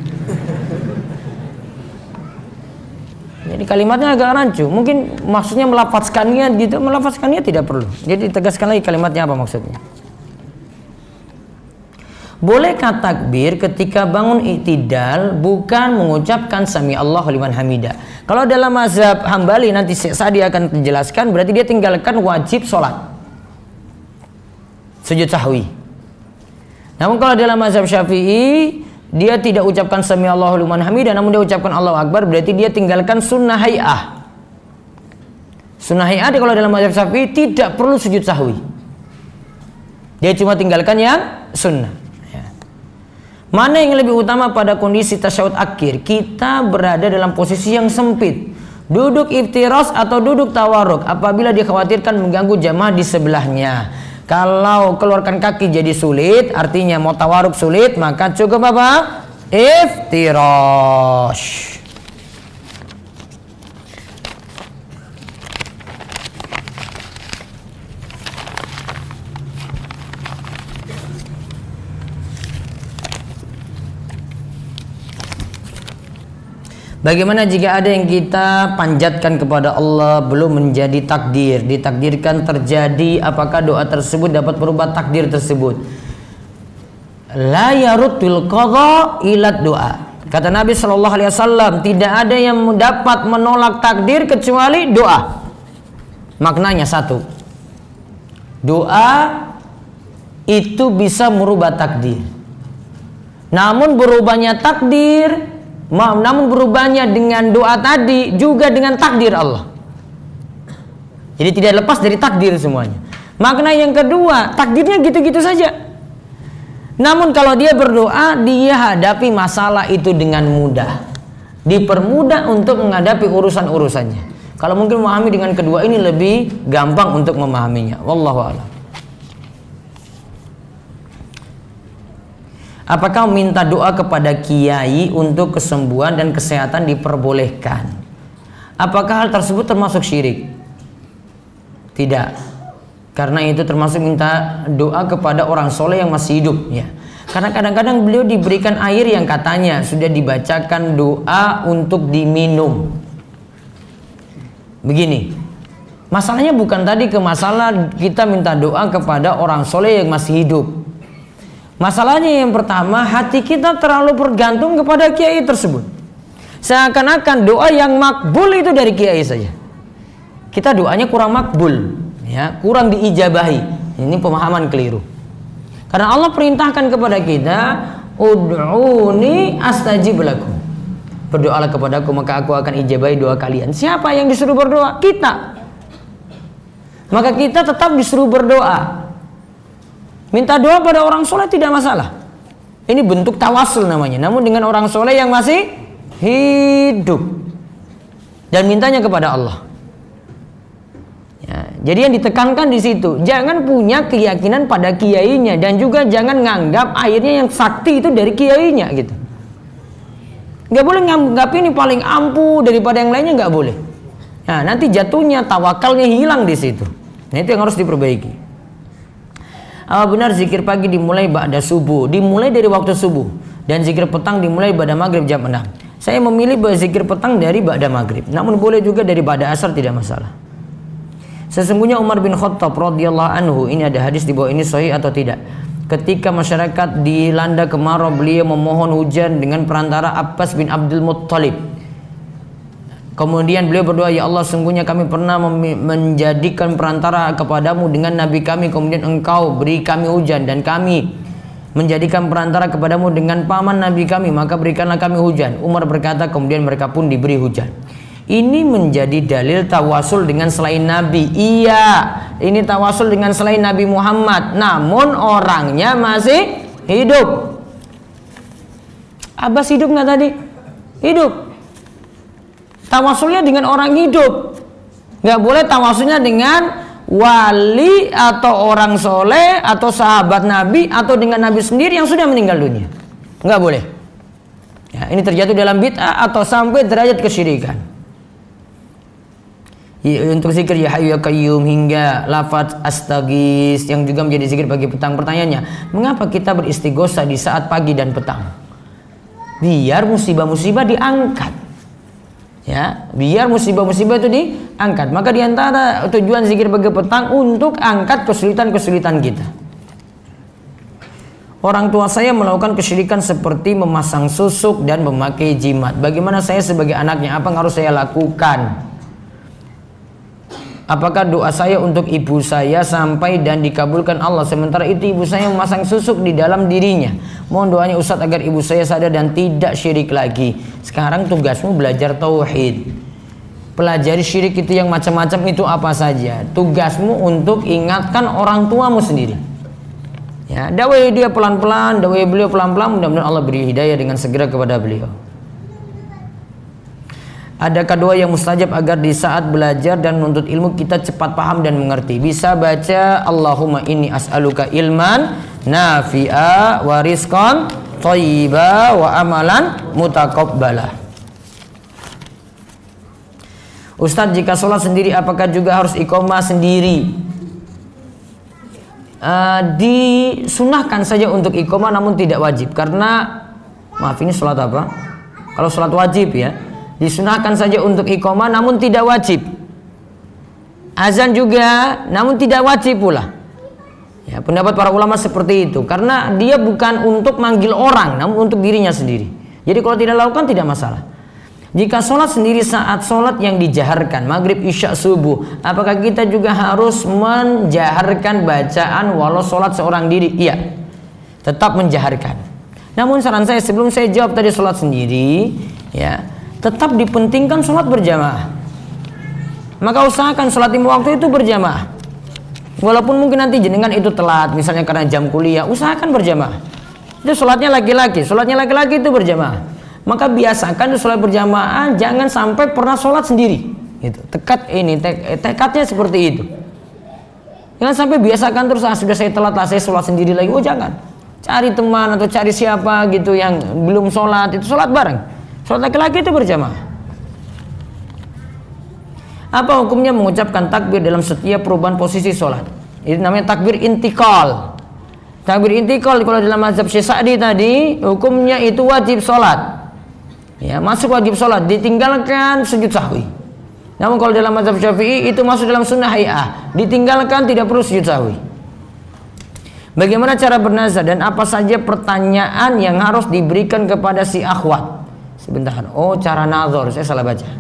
Jadi kalimatnya agak rancu. Mungkin maksudnya melafazkan niat gitu. Melafazkan niat tidak perlu. Jadi tegaskan lagi kalimatnya apa maksudnya. Bolehkah takbir ketika bangun i'tidal bukan mengucapkan sami Allahu liman hamidah? Kalau dalam mazhab Hambali nanti Sa'di akan menjelaskan, berarti dia tinggalkan wajib sholat, sujud sahwi. Namun kalau dalam mazhab Syafi'i dia tidak ucapkan sami Allahu liman hamidah, namun dia ucapkan Allahu akbar, berarti dia tinggalkan sunnah hay'ah. Sunnah hay'ah kalau dalam mazhab Syafi'i tidak perlu sujud sahwi. Dia cuma tinggalkan yang sunnah. Mana yang lebih utama pada kondisi tasyahud akhir? Kita berada dalam posisi yang sempit, duduk iftiras atau duduk tawarruk apabila dikhawatirkan mengganggu jamaah di sebelahnya. Kalau keluarkan kaki jadi sulit, artinya mau tawarruk sulit, maka cukup apa? Iftiras. Bagaimana jika ada yang kita panjatkan kepada Allah belum menjadi takdir, ditakdirkan terjadi, apakah doa tersebut dapat merubah takdir tersebut? La yaruddul qadha ila doa. Kata Nabi sallallahu alaihi wasallam, tidak ada yang dapat menolak takdir kecuali doa. Maknanya satu. Doa itu bisa merubah takdir. Namun berubahnya takdir, namun berubahnya dengan doa tadi juga dengan takdir Allah. Jadi tidak lepas dari takdir semuanya. Makna yang kedua, takdirnya gitu-gitu saja. Namun kalau dia berdoa, dia hadapi masalah itu dengan mudah. Dipermudah untuk menghadapi urusan-urusannya. Kalau mungkin memahami dengan kedua ini lebih gampang untuk memahaminya. Wallahu a'lam. Apakah minta doa kepada kiai untuk kesembuhan dan kesehatan diperbolehkan? Apakah hal tersebut termasuk syirik? Tidak. Karena itu termasuk minta doa kepada orang soleh yang masih hidup, ya. Karena kadang-kadang beliau diberikan air yang katanya sudah dibacakan doa untuk diminum. Begini, masalahnya bukan tadi ke masalah kita minta doa kepada orang soleh yang masih hidup. Masalahnya yang pertama, hati kita terlalu bergantung kepada kiai tersebut. Seakan-akan doa yang makbul itu dari kiai saja. Kita doanya kurang makbul, ya, kurang diijabahi. Ini pemahaman keliru. Karena Allah perintahkan kepada kita, ud'uni astajib lakum. Berdoalah kepadaku maka aku akan ijabahi doa kalian. Siapa yang disuruh berdoa? Kita. Maka kita tetap disuruh berdoa. Minta doa pada orang soleh tidak masalah. Ini bentuk tawasul namanya. Namun dengan orang soleh yang masih hidup. Dan mintanya kepada Allah. Ya, jadi yang ditekankan di situ, jangan punya keyakinan pada kiainya dan juga jangan nganggap akhirnya yang sakti itu dari kiainya gitu. Nggak boleh nganggap ini paling ampuh daripada yang lainnya, nggak boleh. Nah, nanti jatuhnya tawakalnya hilang di situ. Nah, itu yang harus diperbaiki. Benar zikir pagi dimulai ba'da subuh, dimulai dari waktu subuh, dan zikir petang dimulai ba'da maghrib jam 6. Saya memilih berzikir petang dari ba'da maghrib, namun boleh juga dari ba'da asar, tidak masalah. Sesungguhnya Umar bin Khattab radhiyallahu anhu, ini ada hadis di bawah ini sahih atau tidak, ketika masyarakat dilanda kemarau, beliau memohon hujan dengan perantara Abbas bin Abdul Muttalib. Kemudian beliau berdoa, ya Allah, sungguhnya kami pernah menjadikan perantara kepadamu dengan Nabi kami, kemudian engkau beri kami hujan, dan kami menjadikan perantara kepadamu dengan paman Nabi kami, maka berikanlah kami hujan. Umar berkata, kemudian mereka pun diberi hujan. Ini menjadi dalil tawasul dengan selain Nabi. Iya, ini tawasul dengan selain Nabi Muhammad, namun orangnya masih hidup. Abbas hidup nggak tadi? Hidup. Tawasulnya dengan orang hidup. Nggak boleh tawasulnya dengan wali atau orang soleh atau sahabat Nabi atau dengan Nabi sendiri yang sudah meninggal dunia. Nggak boleh. Ya, ini terjatuh dalam bid'ah atau sampai derajat kesyirikan. Untuk zikir ya Hayyu ya Qayyum hingga lafaz Astaghis yang juga menjadi zikir bagi petang. Pertanyaannya, mengapa kita beristighosa di saat pagi dan petang? Biar musibah-musibah diangkat. Ya, biar musibah-musibah itu diangkat. Maka di antara tujuan zikir bagi petang untuk angkat kesulitan-kesulitan kita. Orang tua saya melakukan kesyirikan seperti memasang susuk dan memakai jimat. Bagaimana saya sebagai anaknya? Apa yang harus saya lakukan? Apakah doa saya untuk ibu saya sampai dan dikabulkan Allah, sementara itu ibu saya memasang susuk di dalam dirinya? Mohon doanya Ustadz agar ibu saya sadar dan tidak syirik lagi. Sekarang tugasmu belajar tauhid. Pelajari syirik itu yang macam-macam itu apa saja. Tugasmu untuk ingatkan orang tuamu sendiri. Ya, dakwai dia pelan-pelan, dakwai beliau pelan-pelan, mudah-mudahan Allah beri hidayah dengan segera kepada beliau. Adakah doa yang mustajab agar di saat belajar dan menuntut ilmu kita cepat paham dan mengerti? Bisa baca Allahumma inni as'aluka ilman nafi'a wa rizqan thayyiba wa amalan mutaqabbala. Ustadz, jika sholat sendiri apakah juga harus iqamah sendiri? Disunahkan saja untuk iqamah namun tidak wajib. Karena maaf, ini sholat apa? Kalau sholat wajib ya, disunahkan saja untuk iqamah namun tidak wajib. Azan juga namun tidak wajib pula. Ya, pendapat para ulama seperti itu. Karena dia bukan untuk manggil orang namun untuk dirinya sendiri. Jadi kalau tidak lakukan tidak masalah. Jika sholat sendiri saat sholat yang dijaharkan, maghrib, isya, subuh, apakah kita juga harus menjaharkan bacaan walau sholat seorang diri? Iya, tetap menjaharkan. Namun saran saya sebelum saya jawab tadi sholat sendiri, ya, tetap dipentingkan sholat berjamaah. Maka usahakan sholat lima waktu itu berjamaah. Walaupun mungkin nanti jenengan itu telat, misalnya karena jam kuliah, usahakan berjamaah. Itu sholatnya laki-laki itu berjamaah. Maka biasakan sholat berjamaah, jangan sampai pernah sholat sendiri. Gitu. Tekadnya seperti itu. Jangan sampai biasakan terus, sudah saya telat lah, saya sholat sendiri lagi. Oh jangan. Cari teman atau cari siapa gitu yang belum sholat, itu sholat bareng. Sholat laki-laki itu berjamaah. Apa hukumnya mengucapkan takbir dalam setiap perubahan posisi sholat? Itu namanya takbir intikal. Takbir intikal kalau dalam mazhab Syekh Sa'di tadi, hukumnya itu wajib sholat. Ya, masuk wajib sholat, ditinggalkan sujud sahwi. Namun kalau dalam mazhab Syafi'i itu masuk dalam sunnah hay'ah, ditinggalkan tidak perlu sujud sahwi. Bagaimana cara bernazar dan apa saja pertanyaan yang harus diberikan kepada si akhwat? Sebentar. Oh, cara nazar, saya salah baca.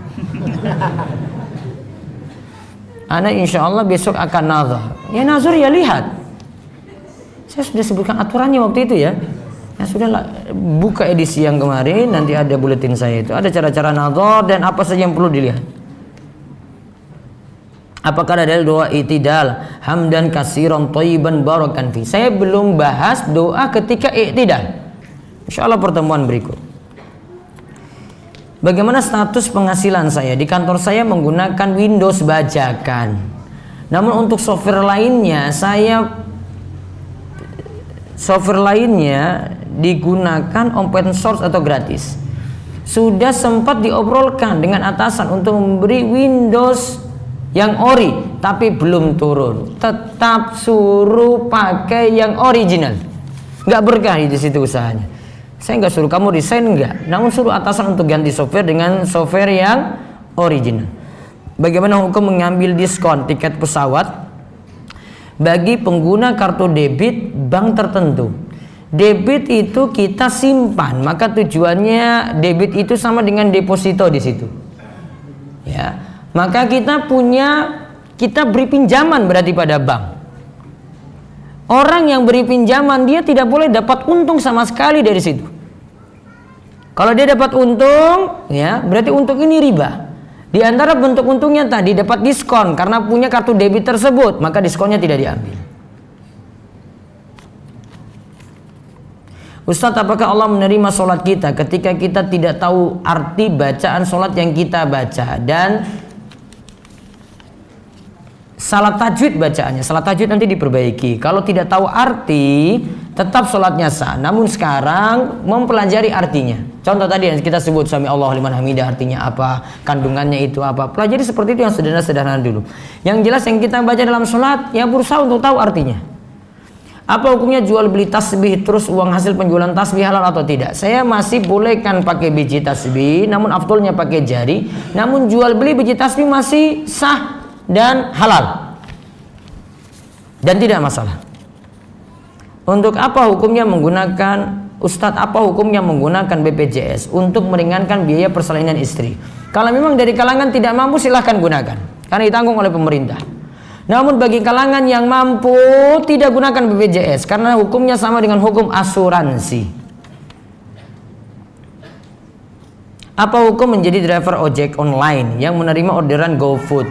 Ana insya Allah besok akan nazar. Ya nazar ya lihat. Saya sudah sebutkan aturannya waktu itu ya. Ya sudahlah, buka edisi yang kemarin, nanti ada buletin saya itu. Ada cara-cara nazar dan apa saja yang perlu dilihat. Apakah ada doa i'tidal, hamdan katsiran thayyiban barakan fi? Saya belum bahas doa ketika i'tidal. Insyaallah pertemuan berikut. Bagaimana status penghasilan saya? Di kantor saya menggunakan Windows bajakan. Namun untuk software lainnya digunakan open source atau gratis. Sudah sempat diobrolkan dengan atasan untuk memberi Windows yang ori, tapi belum turun. Tetap suruh pakai yang original. Nggak berkah di situ usahanya. Saya nggak suruh kamu resign, nggak. Namun suruh atasan untuk ganti software dengan software yang original. Bagaimana hukum mengambil diskon tiket pesawat bagi pengguna kartu debit bank tertentu? Debit itu kita simpan, maka tujuannya debit itu sama dengan deposito di situ. Ya, maka kita beri pinjaman berarti pada bank. Orang yang beri pinjaman dia tidak boleh dapat untung sama sekali dari situ. Kalau dia dapat untung, ya berarti untung ini riba. Di antara bentuk untungnya tadi dapat diskon karena punya kartu debit tersebut, maka diskonnya tidak diambil. Ustadz, apakah Allah menerima sholat kita ketika kita tidak tahu arti bacaan sholat yang kita baca dan salah tajwid bacaannya. Salah tajwid nanti diperbaiki. Kalau tidak tahu arti, tetap sholatnya sah. Namun sekarang mempelajari artinya. Contoh tadi yang kita sebut sami Allahu liman hamidah artinya apa, kandungannya itu apa. Pelajari seperti itu yang sederhana-sederhana dulu. Yang jelas yang kita baca dalam sholat, ya berusaha untuk tahu artinya. Apa hukumnya jual beli tasbih terus uang hasil penjualan tasbih halal atau tidak? Saya masih bolehkan pakai biji tasbih, namun afdolnya pakai jari. Namun jual beli biji tasbih masih sah dan halal dan tidak masalah. Untuk apa hukumnya menggunakan Ustadz, apa hukumnya menggunakan BPJS untuk meringankan biaya persalinan istri? Kalau memang dari kalangan tidak mampu silahkan gunakan karena ditanggung oleh pemerintah. Namun bagi kalangan yang mampu tidak gunakan BPJS karena hukumnya sama dengan hukum asuransi. Apa hukum menjadi driver ojek online yang menerima orderan GoFood?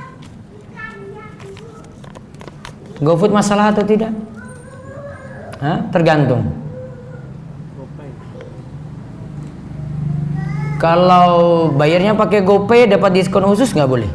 GoFood masalah atau tidak? Tergantung. Kalau bayarnya pakai GoPay dapat diskon khusus nggak boleh.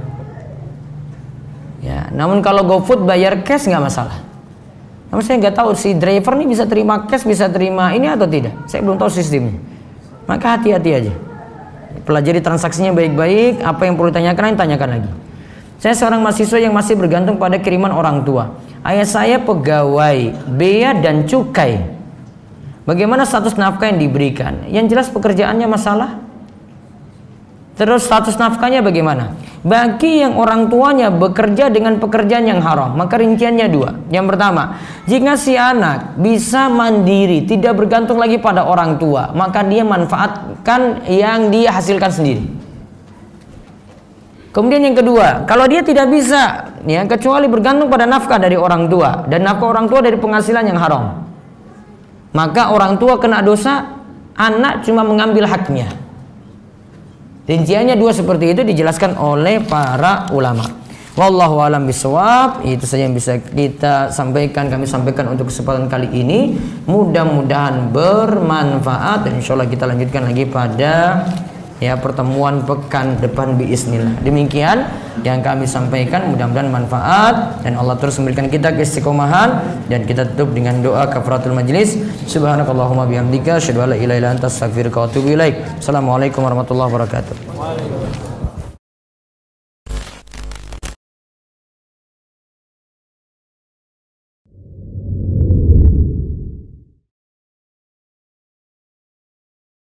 Ya, namun kalau GoFood bayar cash nggak masalah. Namun saya nggak tahu si driver ini bisa terima cash, bisa terima ini atau tidak. Saya belum tahu sistemnya. Maka hati-hati aja. Pelajari transaksinya baik-baik. Apa yang perlu ditanyakan, tanyakan lagi. Saya seorang mahasiswa yang masih bergantung pada kiriman orang tua. Ayah saya pegawai bea dan cukai. Bagaimana status nafkah yang diberikan? Yang jelas pekerjaannya masalah. Terus status nafkahnya bagaimana? Bagi yang orang tuanya bekerja dengan pekerjaan yang haram, maka rinciannya dua. Yang pertama, jika si anak bisa mandiri, tidak bergantung lagi pada orang tua, maka dia manfaatkan yang dia hasilkan sendiri. Kemudian yang kedua, kalau dia tidak bisa, ya, kecuali bergantung pada nafkah dari orang tua, dan nafkah orang tua dari penghasilan yang haram, maka orang tua kena dosa, anak cuma mengambil haknya. Rinciannya dua seperti itu dijelaskan oleh para ulama. Wallahu a'lam bishawab. Itu saja yang bisa kita sampaikan, kami sampaikan untuk kesempatan kali ini. Mudah-mudahan bermanfaat dan insyaallah kita lanjutkan lagi pada pertemuan pekan depan biiznillah. Demikian yang kami sampaikan, mudah-mudahan manfaat dan Allah terus memberikan kita keistiqomahan, dan kita tutup dengan doa kafaratul majlis. Subhanakallahumma bihamdika asyhadu an la ilaha illa anta astaghfiruka wa atubu ilaik. Assalamualaikum warahmatullahi wabarakatuh.